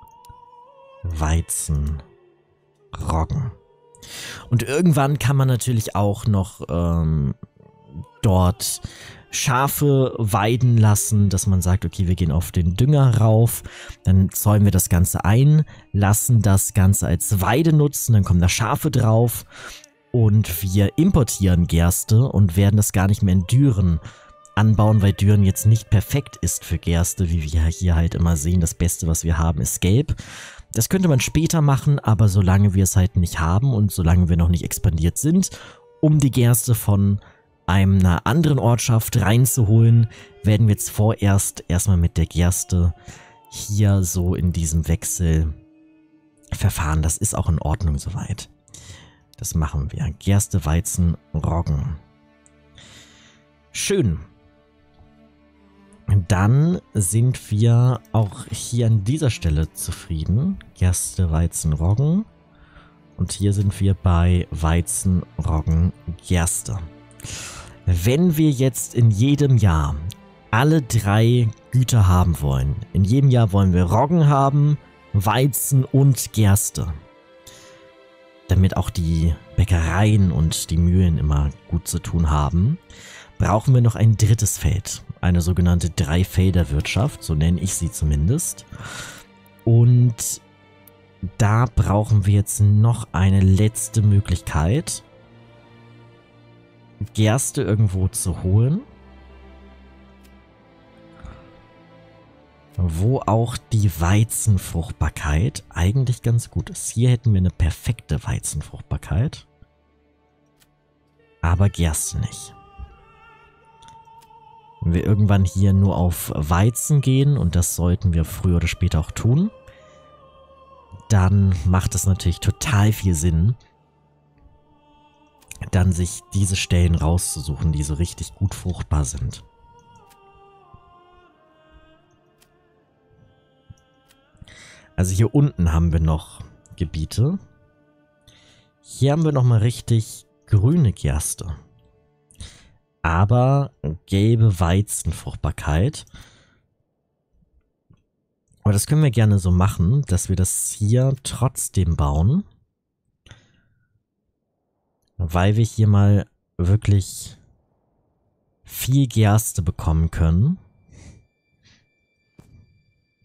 Weizen, Roggen. Und irgendwann kann man natürlich auch noch dort Schafe weiden lassen, dass man sagt, okay, wir gehen auf den Dünger rauf, dann zäumen wir das Ganze ein, lassen das Ganze als Weide nutzen, dann kommen da Schafe drauf und wir importieren Gerste und werden das gar nicht mehr in Düren anbauen, weil Düren jetzt nicht perfekt ist für Gerste, wie wir hier halt immer sehen. Das Beste, was wir haben, ist Gelb. Das könnte man später machen, aber solange wir es halt nicht haben und solange wir noch nicht expandiert sind, um die Gerste von einer anderen Ortschaft reinzuholen, werden wir jetzt vorerst erstmal mit der Gerste hier so in diesem Wechsel verfahren. Das ist auch in Ordnung soweit. Das machen wir. Gerste, Weizen, Roggen. Schön. Dann sind wir auch hier an dieser Stelle zufrieden. Gerste, Weizen, Roggen. Und hier sind wir bei Weizen, Roggen, Gerste. Wenn wir jetzt in jedem Jahr alle 3 Güter haben wollen, in jedem Jahr wollen wir Roggen haben, Weizen und Gerste, damit auch die Bäckereien und die Mühlen immer gut zu tun haben, brauchen wir noch ein drittes Feld. Eine sogenannte Dreifelderwirtschaft, so nenne ich sie zumindest. Und da brauchen wir jetzt noch eine letzte Möglichkeit, Gerste irgendwo zu holen, wo auch die Weizenfruchtbarkeit eigentlich ganz gut ist. Hier hätten wir eine perfekte Weizenfruchtbarkeit, aber Gerste nicht. Wenn wir irgendwann hier nur auf Weizen gehen, und das sollten wir früher oder später auch tun, dann macht es natürlich total viel Sinn, dann sich diese Stellen rauszusuchen, die so richtig gut fruchtbar sind. Also hier unten haben wir noch Gebiete. Hier haben wir nochmal richtig grüne Gerste. Aber gelbe Weizenfruchtbarkeit. Aber das können wir gerne so machen, dass wir das hier trotzdem bauen. Weil wir hier mal wirklich viel Gerste bekommen können.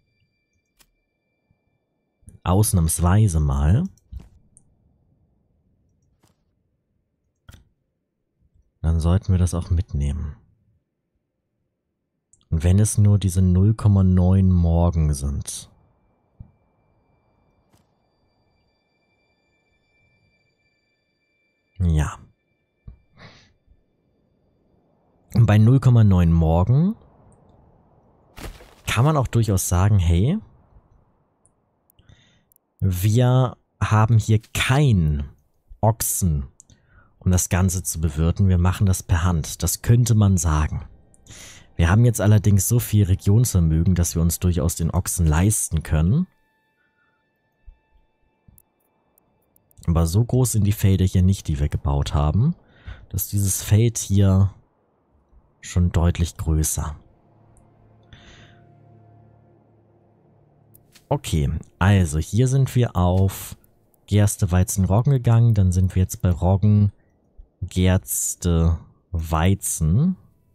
Ausnahmsweise mal. dann sollten wir das auch mitnehmen. Und wenn es nur diese 0,9 Morgen sind. Ja. Und bei 0,9 Morgen kann man auch durchaus sagen, hey, wir haben hier keinen Ochsen, um das Ganze zu bewirten. Wir machen das per Hand. Das könnte man sagen. Wir haben jetzt allerdings so viel Regionsvermögen, dass wir uns durchaus den Ochsen leisten können. Aber so groß sind die Felder hier nicht, die wir gebaut haben. Dass dieses Feld hier schon deutlich größer. Okay, also hier sind wir auf Gerste, Weizen, Roggen gegangen. Dann sind wir jetzt bei Roggen, Gerste, Weizen.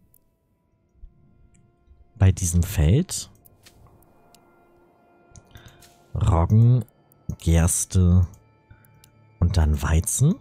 Bei diesem Feld. Roggen, Gerste und dann Weizen.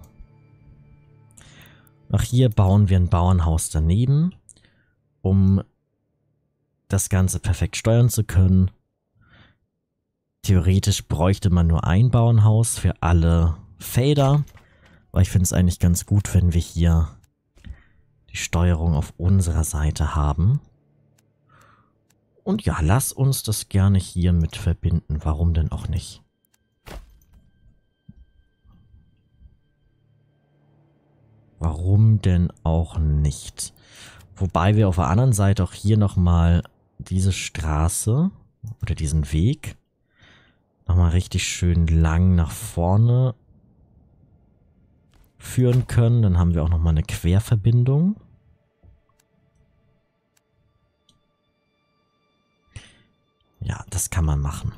Auch hier bauen wir ein Bauernhaus daneben, um das Ganze perfekt steuern zu können. Theoretisch bräuchte man nur ein Bauernhaus für alle Felder. Aber ich finde es eigentlich ganz gut, wenn wir hier die Steuerung auf unserer Seite haben. Und ja, lass uns das gerne hier mit verbinden. Warum denn auch nicht? Warum denn auch nicht? Wobei wir auf der anderen Seite auch hier nochmal diese Straße oder diesen Weg nochmal richtig schön lang nach vorne führen können. Dann haben wir auch nochmal eine Querverbindung. Ja, das kann man machen.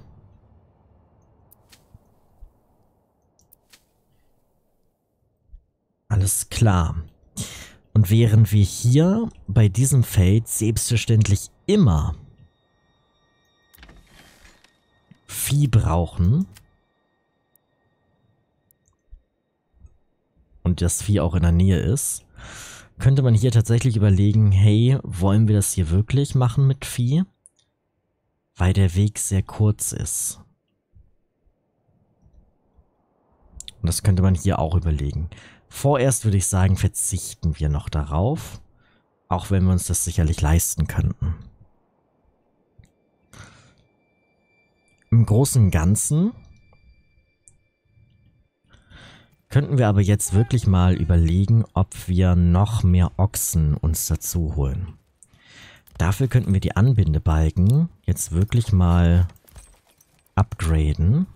Alles klar. Und während wir hier bei diesem Feld selbstverständlich immer Vieh brauchen und das Vieh auch in der Nähe ist, könnte man hier tatsächlich überlegen, hey, wollen wir das hier wirklich machen mit Vieh? Weil der Weg sehr kurz ist. Und das könnte man hier auch überlegen. Vorerst würde ich sagen, verzichten wir noch darauf, auch wenn wir uns das sicherlich leisten könnten. Im Großen und Ganzen könnten wir aber jetzt wirklich mal überlegen, ob wir noch mehr Ochsen uns dazu holen. Dafür könnten wir die Anbindebalken jetzt wirklich mal upgraden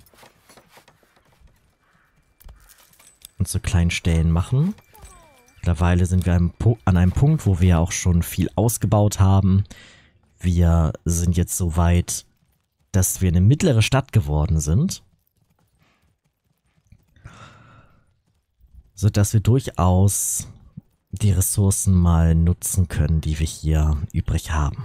und zu kleinen Stellen machen. Mittlerweile sind wir an einem Punkt, wo wir auch schon viel ausgebaut haben. Wir sind jetzt so weit, dass wir eine mittlere Stadt geworden sind, sodass wir durchaus die Ressourcen mal nutzen können, die wir hier übrig haben.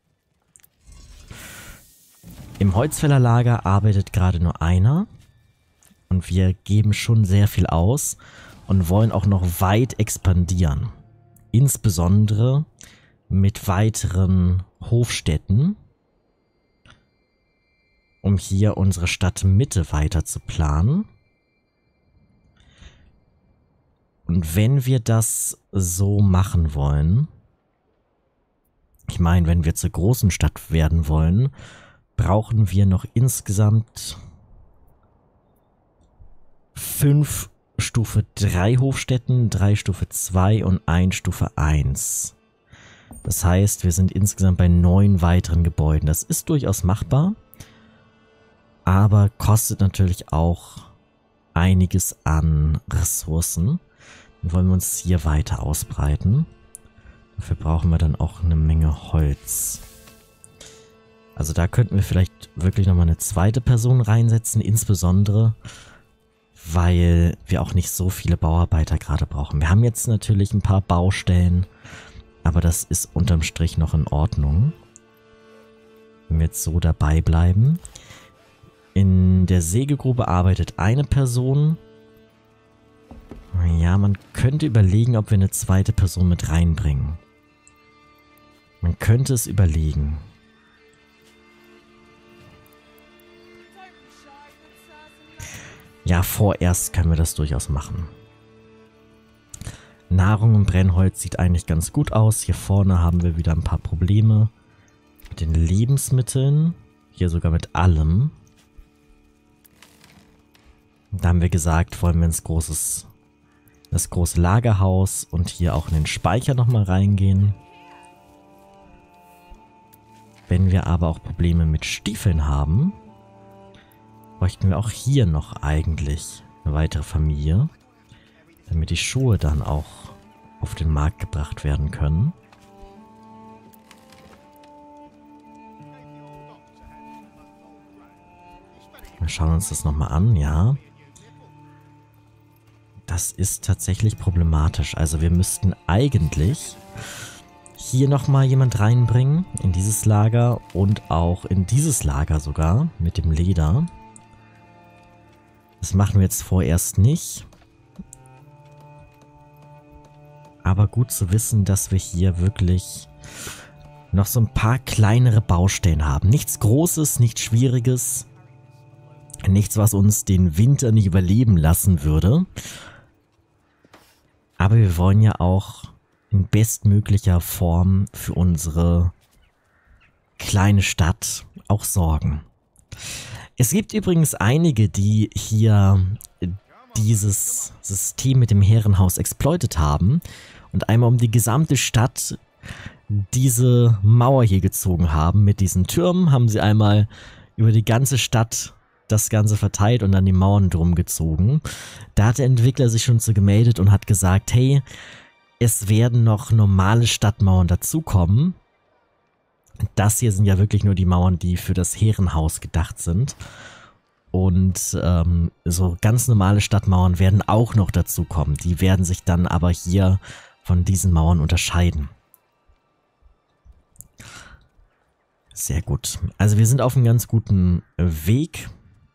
Im Holzfällerlager arbeitet gerade nur einer und wir geben schon sehr viel aus und wollen auch noch weit expandieren. Insbesondere mit weiteren Hofstädten, um hier unsere Stadtmitte weiter zu planen. Und wenn wir das so machen wollen, ich meine, wenn wir zur großen Stadt werden wollen, brauchen wir noch insgesamt 5 Stufe 3 Hofstätten, 3 Stufe 2 und 1 Stufe 1. Das heißt, wir sind insgesamt bei 9 weiteren Gebäuden. Das ist durchaus machbar, aber kostet natürlich auch einiges an Ressourcen. Dann wollen wir uns hier weiter ausbreiten. Dafür brauchen wir dann auch eine Menge Holz. Also da könnten wir vielleicht wirklich nochmal eine zweite Person reinsetzen, insbesondere weil wir auch nicht so viele Bauarbeiter gerade brauchen. Wir haben jetzt natürlich ein paar Baustellen, aber das ist unterm Strich noch in Ordnung, wenn wir jetzt so dabei bleiben. In der Sägegrube arbeitet eine Person. Ja, man könnte überlegen, ob wir eine zweite Person mit reinbringen. Man könnte es überlegen. Ja, vorerst können wir das durchaus machen. Nahrung und Brennholz sieht eigentlich ganz gut aus. Hier vorne haben wir wieder ein paar Probleme mit den Lebensmitteln. Hier sogar mit allem. Da haben wir gesagt, wollen wir ins das große Lagerhaus und hier auch in den Speicher nochmal reingehen. Wenn wir aber auch Probleme mit Stiefeln haben, bräuchten wir auch hier noch eigentlich eine weitere Familie, damit die Schuhe dann auch auf den Markt gebracht werden können. Wir schauen uns das nochmal an, ja. Das ist tatsächlich problematisch. Also wir müssten eigentlich hier nochmal jemand reinbringen, in dieses Lager und auch in dieses Lager sogar, mit dem Leder. Das machen wir jetzt vorerst nicht. Aber gut zu wissen, dass wir hier wirklich noch so ein paar kleinere Baustellen haben. Nichts Großes, nichts Schwieriges. Nichts, was uns den Winter nicht überleben lassen würde. Aber wir wollen ja auch in bestmöglicher Form für unsere kleine Stadt auch sorgen. Es gibt übrigens einige, die hier dieses System mit dem Herrenhaus exploitet haben und einmal um die gesamte Stadt diese Mauer hier gezogen haben. Mit diesen Türmen haben sie einmal über die ganze Stadt das Ganze verteilt und dann die Mauern drum gezogen. Da hat der Entwickler sich schon zu gemeldet und hat gesagt, hey, es werden noch normale Stadtmauern dazukommen. Das hier sind ja wirklich nur die Mauern, die für das Herrenhaus gedacht sind. Und so ganz normale Stadtmauern werden auch noch dazukommen. Die werden sich dann aber hier von diesen Mauern unterscheiden. Sehr gut. Also wir sind auf einem ganz guten Weg.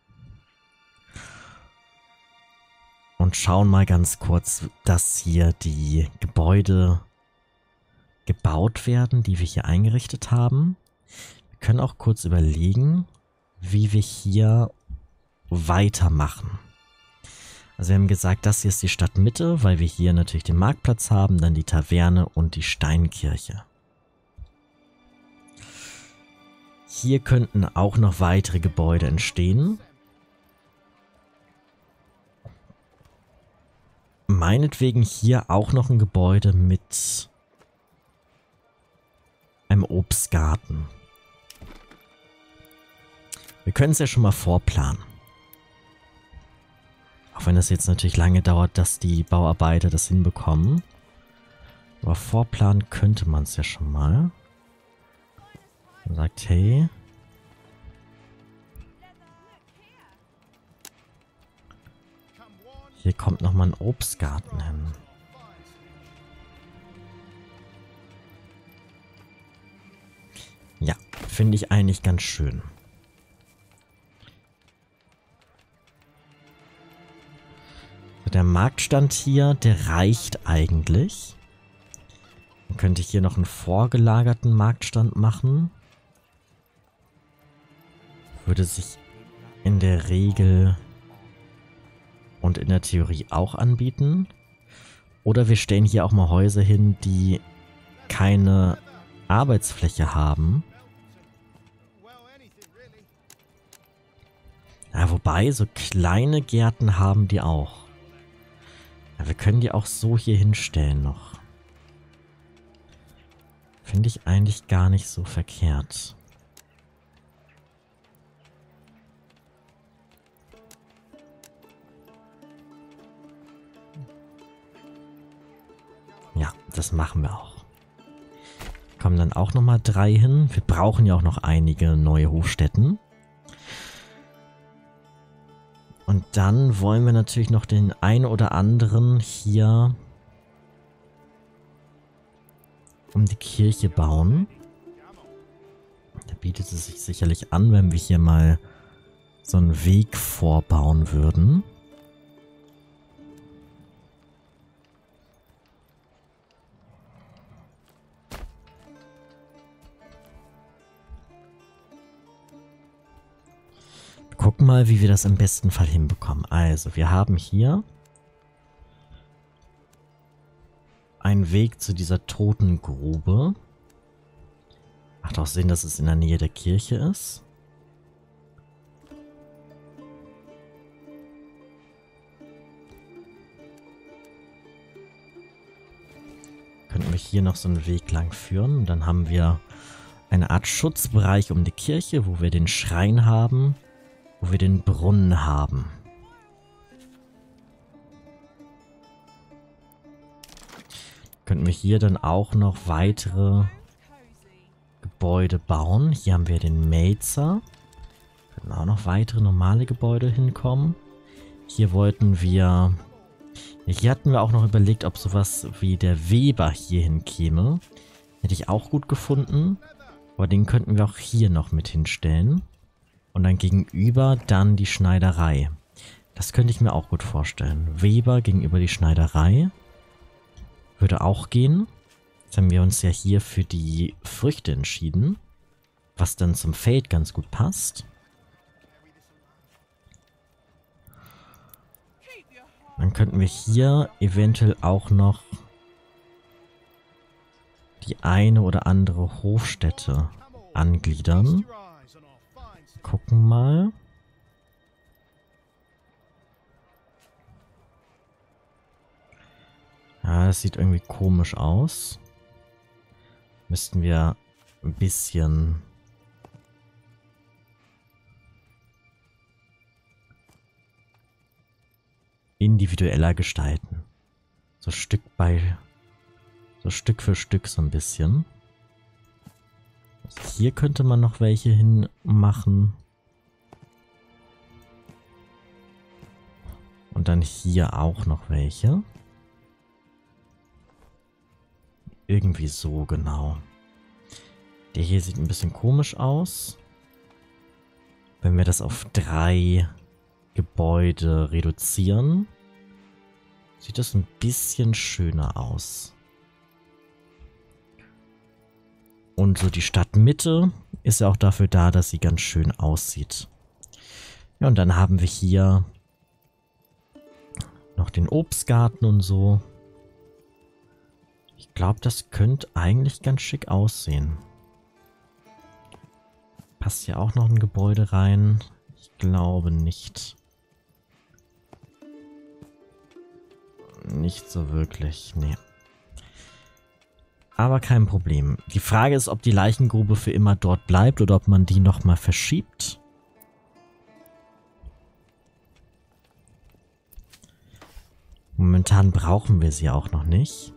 Und schauen mal ganz kurz, dass hier die Gebäude gebaut werden, die wir hier eingerichtet haben. Wir können auch kurz überlegen, wie wir hier weitermachen. Also wir haben gesagt, das hier ist die Stadtmitte, weil wir hier natürlich den Marktplatz haben, dann die Taverne und die Steinkirche. Hier könnten auch noch weitere Gebäude entstehen. Meinetwegen hier auch noch ein Gebäude mit einem Obstgarten. Wir können es ja schon mal vorplanen. Auch wenn es jetzt natürlich lange dauert, dass die Bauarbeiter das hinbekommen. Aber vorplanen könnte man es ja schon mal. Man sagt, hey, hier kommt nochmal ein Obstgarten hin. Ja, finde ich eigentlich ganz schön. Der Marktstand hier, der reicht eigentlich. Dann könnte ich hier noch einen vorgelagerten Marktstand machen. Würde sich in der Regel und in der Theorie auch anbieten. Oder wir stellen hier auch mal Häuser hin, die keine Arbeitsfläche haben. Ja, wobei, so kleine Gärten haben die auch. Ja, wir können die auch so hier hinstellen noch. Finde ich eigentlich gar nicht so verkehrt. Ja, das machen wir auch. Kommen dann auch nochmal 3 hin. Wir brauchen ja auch noch einige neue Hofstätten. Und dann wollen wir natürlich noch den einen oder anderen hier um die Kirche bauen. Da bietet es sich sicherlich an, wenn wir hier mal so einen Weg vorbauen würden. gucken mal, wie wir das im besten Fall hinbekommen. Also, wir haben hier einen Weg zu dieser Totengrube. Macht auch Sinn, dass es in der Nähe der Kirche ist. Könnten wir hier noch so einen Weg lang führen. Dann haben wir eine Art Schutzbereich um die Kirche, wo wir den Schrein haben, wo wir den Brunnen haben. Könnten wir hier dann auch noch weitere Gebäude bauen. Hier haben wir den Melzer. Könnten auch noch weitere normale Gebäude hinkommen. Hier wollten wir... Hier hatten wir auch noch überlegt, ob sowas wie der Weber hier hinkäme. Hätte ich auch gut gefunden. Aber den könnten wir auch hier noch mit hinstellen. Und dann gegenüber dann die Schneiderei. Das könnte ich mir auch gut vorstellen. Weber gegenüber die Schneiderei. Würde auch gehen. Jetzt haben wir uns ja hier für die Früchte entschieden. Was dann zum Feld ganz gut passt. Dann könnten wir hier eventuell auch noch die eine oder andere Hofstätte angliedern. Gucken mal. Ja, das sieht irgendwie komisch aus. Müssten wir ein bisschen individueller gestalten. So Stück für Stück so ein bisschen. Also hier könnte man noch welche hinmachen. Und dann hier auch noch welche. Irgendwie so, genau. Der hier sieht ein bisschen komisch aus. Wenn wir das auf 3 Gebäude reduzieren, sieht das ein bisschen schöner aus. Und so die Stadtmitte ist ja auch dafür da, dass sie ganz schön aussieht. Ja, und dann haben wir hier noch den Obstgarten und so. Ich glaube, das könnte eigentlich ganz schick aussehen. Passt hier auch noch ein Gebäude rein? Ich glaube nicht. Nicht so wirklich, nee. Aber kein Problem. Die Frage ist, ob die Leichengrube für immer dort bleibt oder ob man die nochmal verschiebt. Momentan brauchen wir sie auch noch nicht.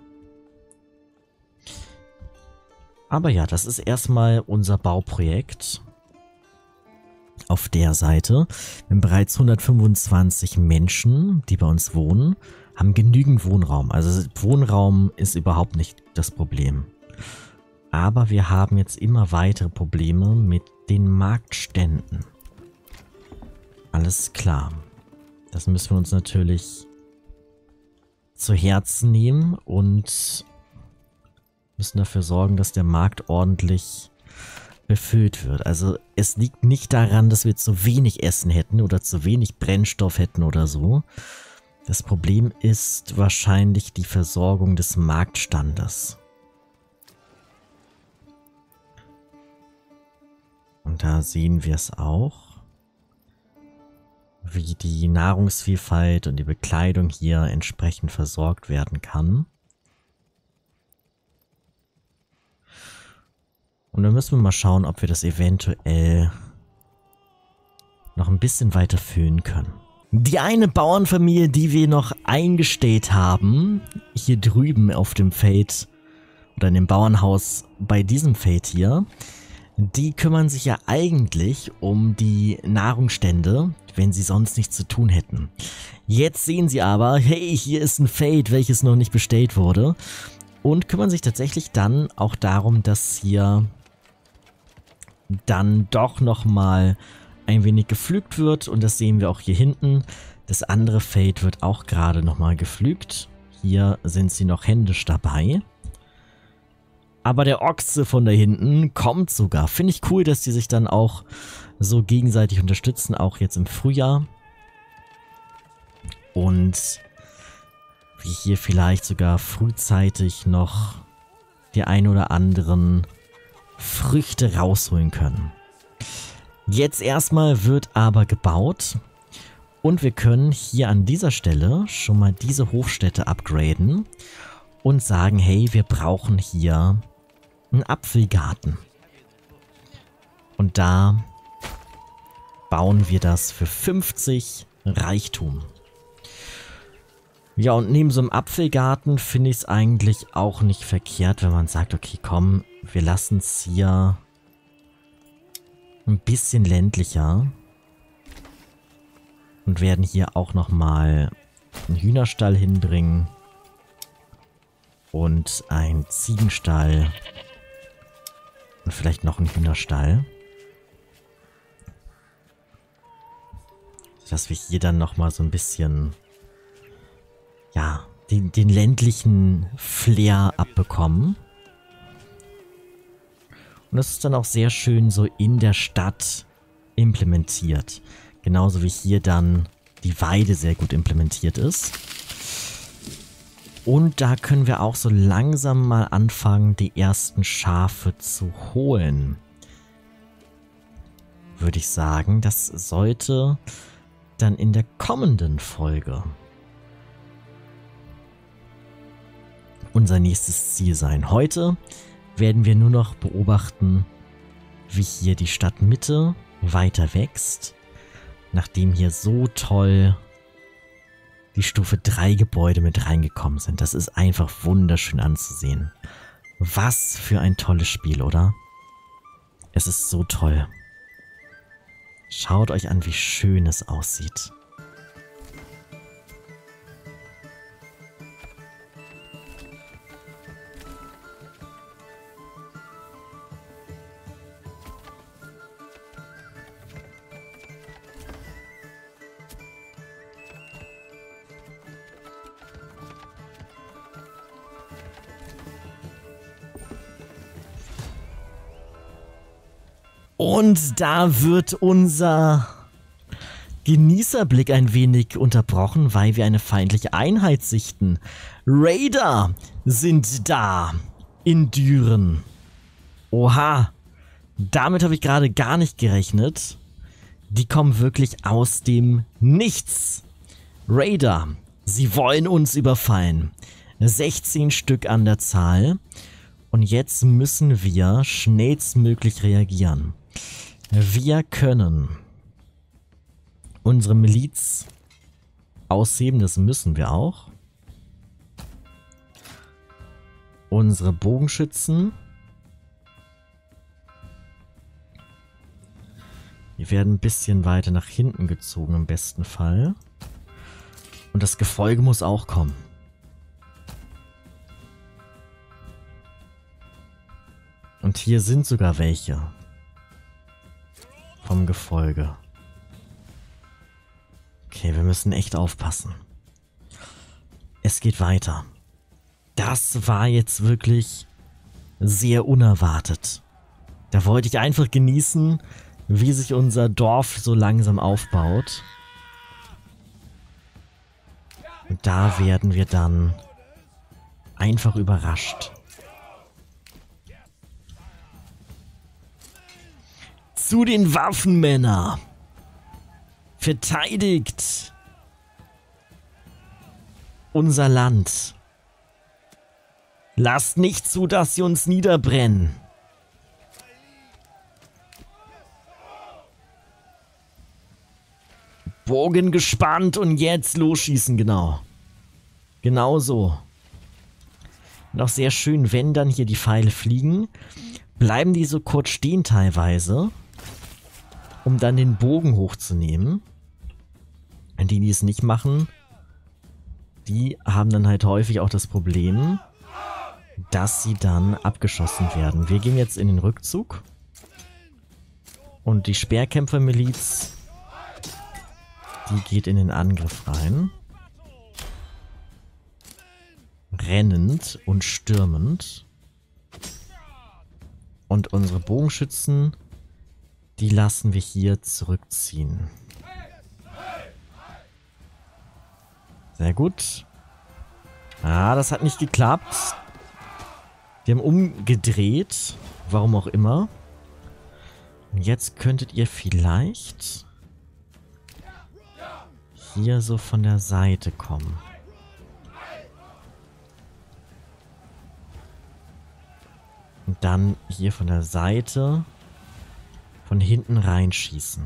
Aber ja, das ist erstmal unser Bauprojekt. Auf der Seite. Wir haben bereits 125 Menschen, die bei uns wohnen, haben genügend Wohnraum. Also Wohnraum ist überhaupt nicht das Problem. Aber wir haben jetzt immer weitere Probleme mit den Marktständen. Alles klar. Das müssen wir uns natürlich zu Herzen nehmen und müssen dafür sorgen, dass der Markt ordentlich befüllt wird. Also es liegt nicht daran, dass wir zu wenig Essen hätten oder zu wenig Brennstoff hätten oder so. Das Problem ist wahrscheinlich die Versorgung des Marktstandes. Und da sehen wir es auch, wie die Nahrungsvielfalt und die Bekleidung hier entsprechend versorgt werden kann. Und dann müssen wir mal schauen, ob wir das eventuell noch ein bisschen weiter füllen können. Die eine Bauernfamilie, die wir noch eingestellt haben, hier drüben auf dem Feld oder in dem Bauernhaus bei diesem Feld hier, die kümmern sich ja eigentlich um die Nahrungsstände, wenn sie sonst nichts zu tun hätten. Jetzt sehen sie aber, hey, hier ist ein Feld, welches noch nicht bestellt wurde, und kümmern sich tatsächlich dann auch darum, dass hier dann doch nochmal ein wenig gepflügt wird, und das sehen wir auch hier hinten. Das andere Feld wird auch gerade nochmal gepflügt. Hier sind sie noch händisch dabei. Aber der Ochse von da hinten kommt sogar. Finde ich cool, dass die sich dann auch so gegenseitig unterstützen, auch jetzt im Frühjahr. Und wir hier vielleicht sogar frühzeitig noch die ein oder anderen Früchte rausholen können. Jetzt erstmal wird aber gebaut. Und wir können hier an dieser Stelle schon mal diese Hofstätte upgraden und sagen, hey, wir brauchen hier einen Apfelgarten. Und da bauen wir das für 50 Reichtum. Ja, und neben so einem Apfelgarten finde ich es eigentlich auch nicht verkehrt, wenn man sagt, okay, komm, wir lassen es hier ein bisschen ländlicher. Und werden hier auch nochmal einen Hühnerstall hinbringen. Und einen Ziegenstall. Und vielleicht noch einen Hühnerstall. Dass wir hier dann nochmal so ein bisschen, ja, den ländlichen Flair abbekommen. Und das ist dann auch sehr schön so in der Stadt implementiert. Genauso wie hier dann die Weide sehr gut implementiert ist. Und da können wir auch so langsam mal anfangen, die ersten Schafe zu holen. Würde ich sagen, das sollte dann in der kommenden Folge unser nächstes Ziel sein. Heute werden wir nur noch beobachten, wie hier die Stadtmitte weiter wächst. Nachdem hier so toll die Stufe 3 Gebäude mit reingekommen sind. Das ist einfach wunderschön anzusehen. Was für ein tolles Spiel, oder? Es ist so toll. Schaut euch an, wie schön es aussieht. Und da wird unser Genießerblick ein wenig unterbrochen, weil wir eine feindliche Einheit sichten. Raider sind da in Düren. Oha, damit habe ich gerade gar nicht gerechnet. Die kommen wirklich aus dem Nichts. Raider, sie wollen uns überfallen. 16 Stück an der Zahl. Und jetzt müssen wir schnellstmöglich reagieren. Wir können unsere Miliz ausheben, das müssen wir auch. Unsere Bogenschützen. Die werden ein bisschen weiter nach hinten gezogen im besten Fall. Und das Gefolge muss auch kommen. Und hier sind sogar welche. Vom Gefolge. Okay, wir müssen echt aufpassen. Es geht weiter. Das war jetzt wirklich sehr unerwartet. Da wollte ich einfach genießen, wie sich unser Dorf so langsam aufbaut. Und da werden wir dann einfach überrascht. Zu den Waffen, Männer! Verteidigt unser Land. Lasst nicht zu, dass sie uns niederbrennen. Bogen gespannt und jetzt losschießen, genau. Genau so. Und auch sehr schön, wenn dann hier die Pfeile fliegen, bleiben die so kurz stehen teilweise, um dann den Bogen hochzunehmen. Und die es nicht machen, die haben dann halt häufig auch das Problem, dass sie dann abgeschossen werden. Wir gehen jetzt in den Rückzug. Und die Speerkämpfermiliz, die geht in den Angriff rein. Rennend und stürmend. Und unsere Bogenschützen, die lassen wir hier zurückziehen. Sehr gut. Ah, das hat nicht geklappt. Wir haben umgedreht. Warum auch immer. Und jetzt könntet ihr vielleicht hier so von der Seite kommen. Und dann hier von der Seite von hinten reinschießen.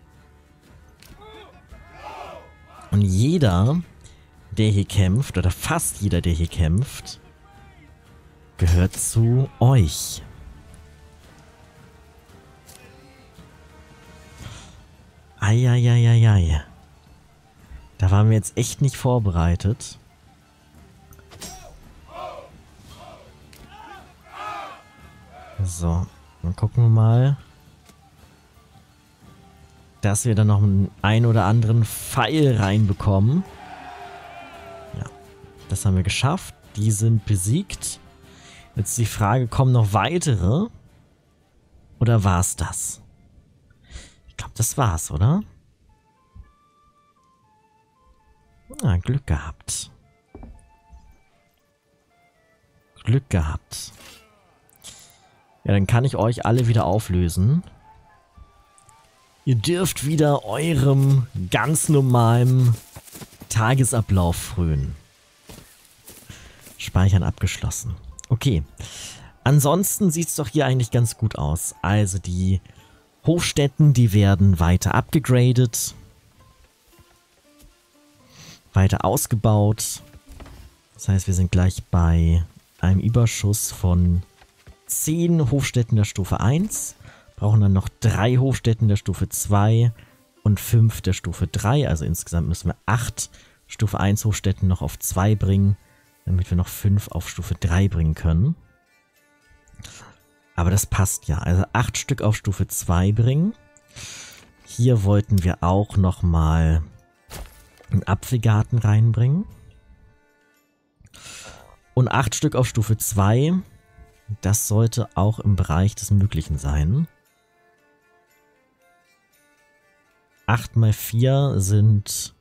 Und jeder, der hier kämpft, oder fast jeder, der hier kämpft, gehört zu euch. Eieieiei. Da waren wir jetzt echt nicht vorbereitet. So, dann gucken wir mal, dass wir dann noch einen oder anderen Pfeil reinbekommen. Ja, das haben wir geschafft. Die sind besiegt. Jetzt die Frage, kommen noch weitere? Oder war's das? Ich glaube, das war's, oder? Ah, Glück gehabt. Glück gehabt. Ja, dann kann ich euch alle wieder auflösen. Ihr dürft wieder eurem ganz normalen Tagesablauf frönen. Speichern abgeschlossen. Okay. Ansonsten sieht es doch hier eigentlich ganz gut aus. Also die Hofstätten, die werden weiter abgegradet. Weiter ausgebaut. Das heißt, wir sind gleich bei einem Überschuss von 10 Hofstätten der Stufe 1, brauchen dann noch 3 Hofstätten der Stufe 2 und 5 der Stufe 3. Also insgesamt müssen wir 8 Stufe 1 Hofstätten noch auf 2 bringen, damit wir noch 5 auf Stufe 3 bringen können. Aber das passt ja. Also 8 Stück auf Stufe 2 bringen. Hier wollten wir auch nochmal einen Apfelgarten reinbringen. Und 8 Stück auf Stufe 2. Das sollte auch im Bereich des Möglichen sein. 8 mal 4 sind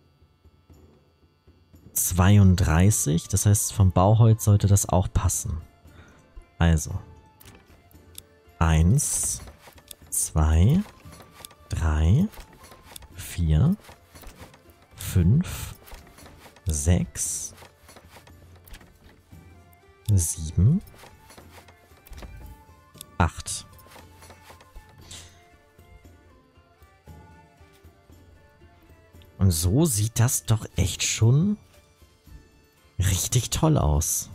32. Das heißt, vom Bauholz sollte das auch passen. Also 1, 2, 3, 4, 5, 6, 7, 8. Und so sieht das doch echt schon richtig toll aus.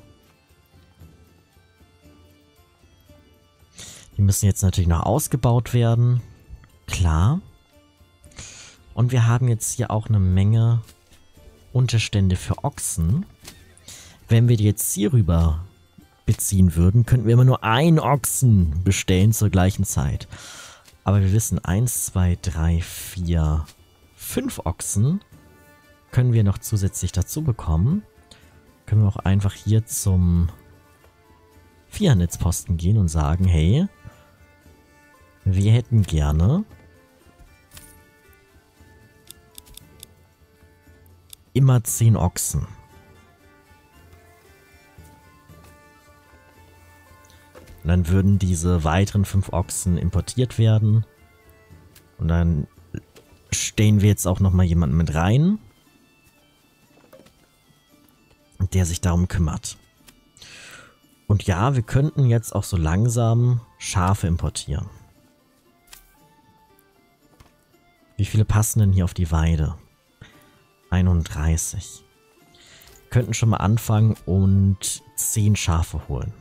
Die müssen jetzt natürlich noch ausgebaut werden. Klar. Und wir haben jetzt hier auch eine Menge Unterstände für Ochsen. Wenn wir die jetzt hier rüber beziehen würden, könnten wir immer nur einen Ochsen bestellen zur gleichen Zeit. Aber wir wissen, 1, 2, 3, 4, 5 Ochsen können wir noch zusätzlich dazu bekommen. Können wir auch einfach hier zum Viernetzposten gehen und sagen, hey, wir hätten gerne immer 10 Ochsen. Und dann würden diese weiteren 5 Ochsen importiert werden. Und dann stellen wir jetzt auch nochmal jemanden mit rein, der sich darum kümmert. Und ja, wir könnten jetzt auch so langsam Schafe importieren. Wie viele passen denn hier auf die Weide? 31. Wir könnten schon mal anfangen und 10 Schafe holen.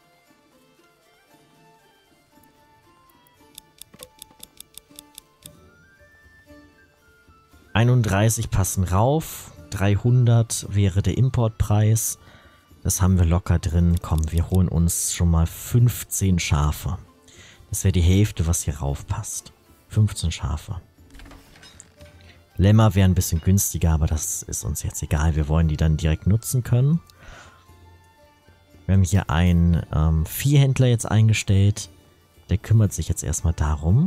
$31 passen rauf, 300 wäre der Importpreis. Das haben wir locker drin. Komm, wir holen uns schon mal 15 Schafe. Das wäre die Hälfte, was hier rauf passt. 15 Schafe. Lämmer wären ein bisschen günstiger, aber das ist uns jetzt egal. Wir wollen die dann direkt nutzen können. Wir haben hier einen Viehhändler jetzt eingestellt. Der kümmert sich jetzt erstmal darum.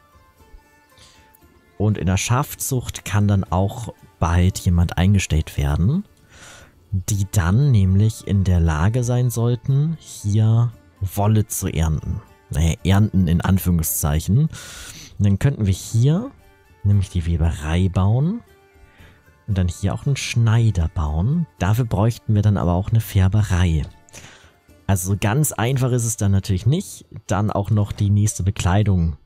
Und in der Schafzucht kann dann auch bald jemand eingestellt werden, die dann nämlich in der Lage sein sollten, hier Wolle zu ernten. Naja, ernten in Anführungszeichen. Und dann könnten wir hier nämlich die Weberei bauen und dann hier auch einen Schneider bauen. Dafür bräuchten wir dann aber auch eine Färberei. Also so ganz einfach ist es dann natürlich nicht, dann auch noch die nächste Bekleidung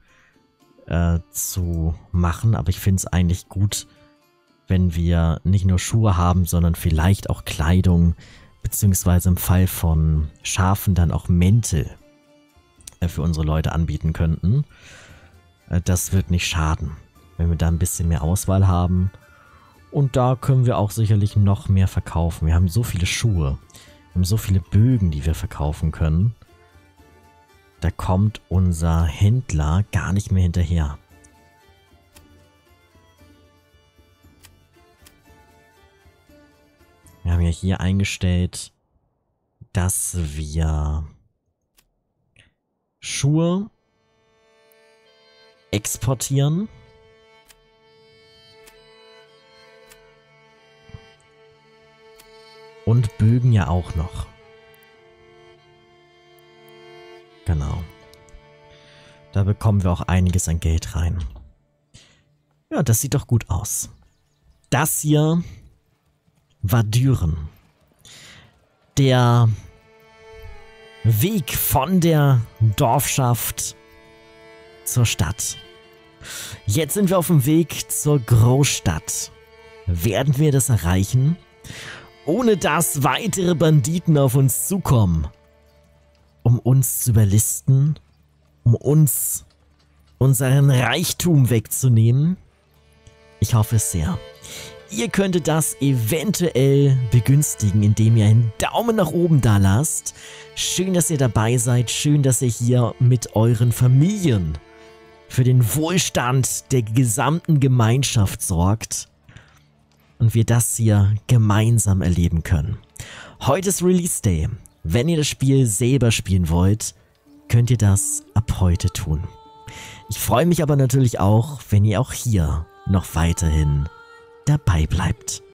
zu machen. Aber ich finde es eigentlich gut, wenn wir nicht nur Schuhe haben, sondern vielleicht auch Kleidung, beziehungsweise im Fall von Schafen dann auch Mäntel für unsere Leute anbieten könnten. Das wird nicht schaden, wenn wir da ein bisschen mehr Auswahl haben. Und da können wir auch sicherlich noch mehr verkaufen. Wir haben so viele Schuhe. Wir haben so viele Bögen, die wir verkaufen können. Da kommt unser Händler gar nicht mehr hinterher. Wir haben ja hier eingestellt, dass wir Schuhe exportieren. Und Bögen ja auch noch. Genau. Da bekommen wir auch einiges an Geld rein. Ja, das sieht doch gut aus. Das hier war Düren. Der Weg von der Dorfschaft zur Stadt. Jetzt sind wir auf dem Weg zur Großstadt. Werden wir das erreichen? Ohne dass weitere Banditen auf uns zukommen, um uns zu überlisten, um uns unseren Reichtum wegzunehmen? Ich hoffe es sehr. Ihr könntet das eventuell begünstigen, indem ihr einen Daumen nach oben da lasst. Schön, dass ihr dabei seid. Schön, dass ihr hier mit euren Familien für den Wohlstand der gesamten Gemeinschaft sorgt. Und wir das hier gemeinsam erleben können. Heute ist Release Day. Wenn ihr das Spiel selber spielen wollt, könnt ihr das ab heute tun. Ich freue mich aber natürlich auch, wenn ihr auch hier noch weiterhin dabei bleibt.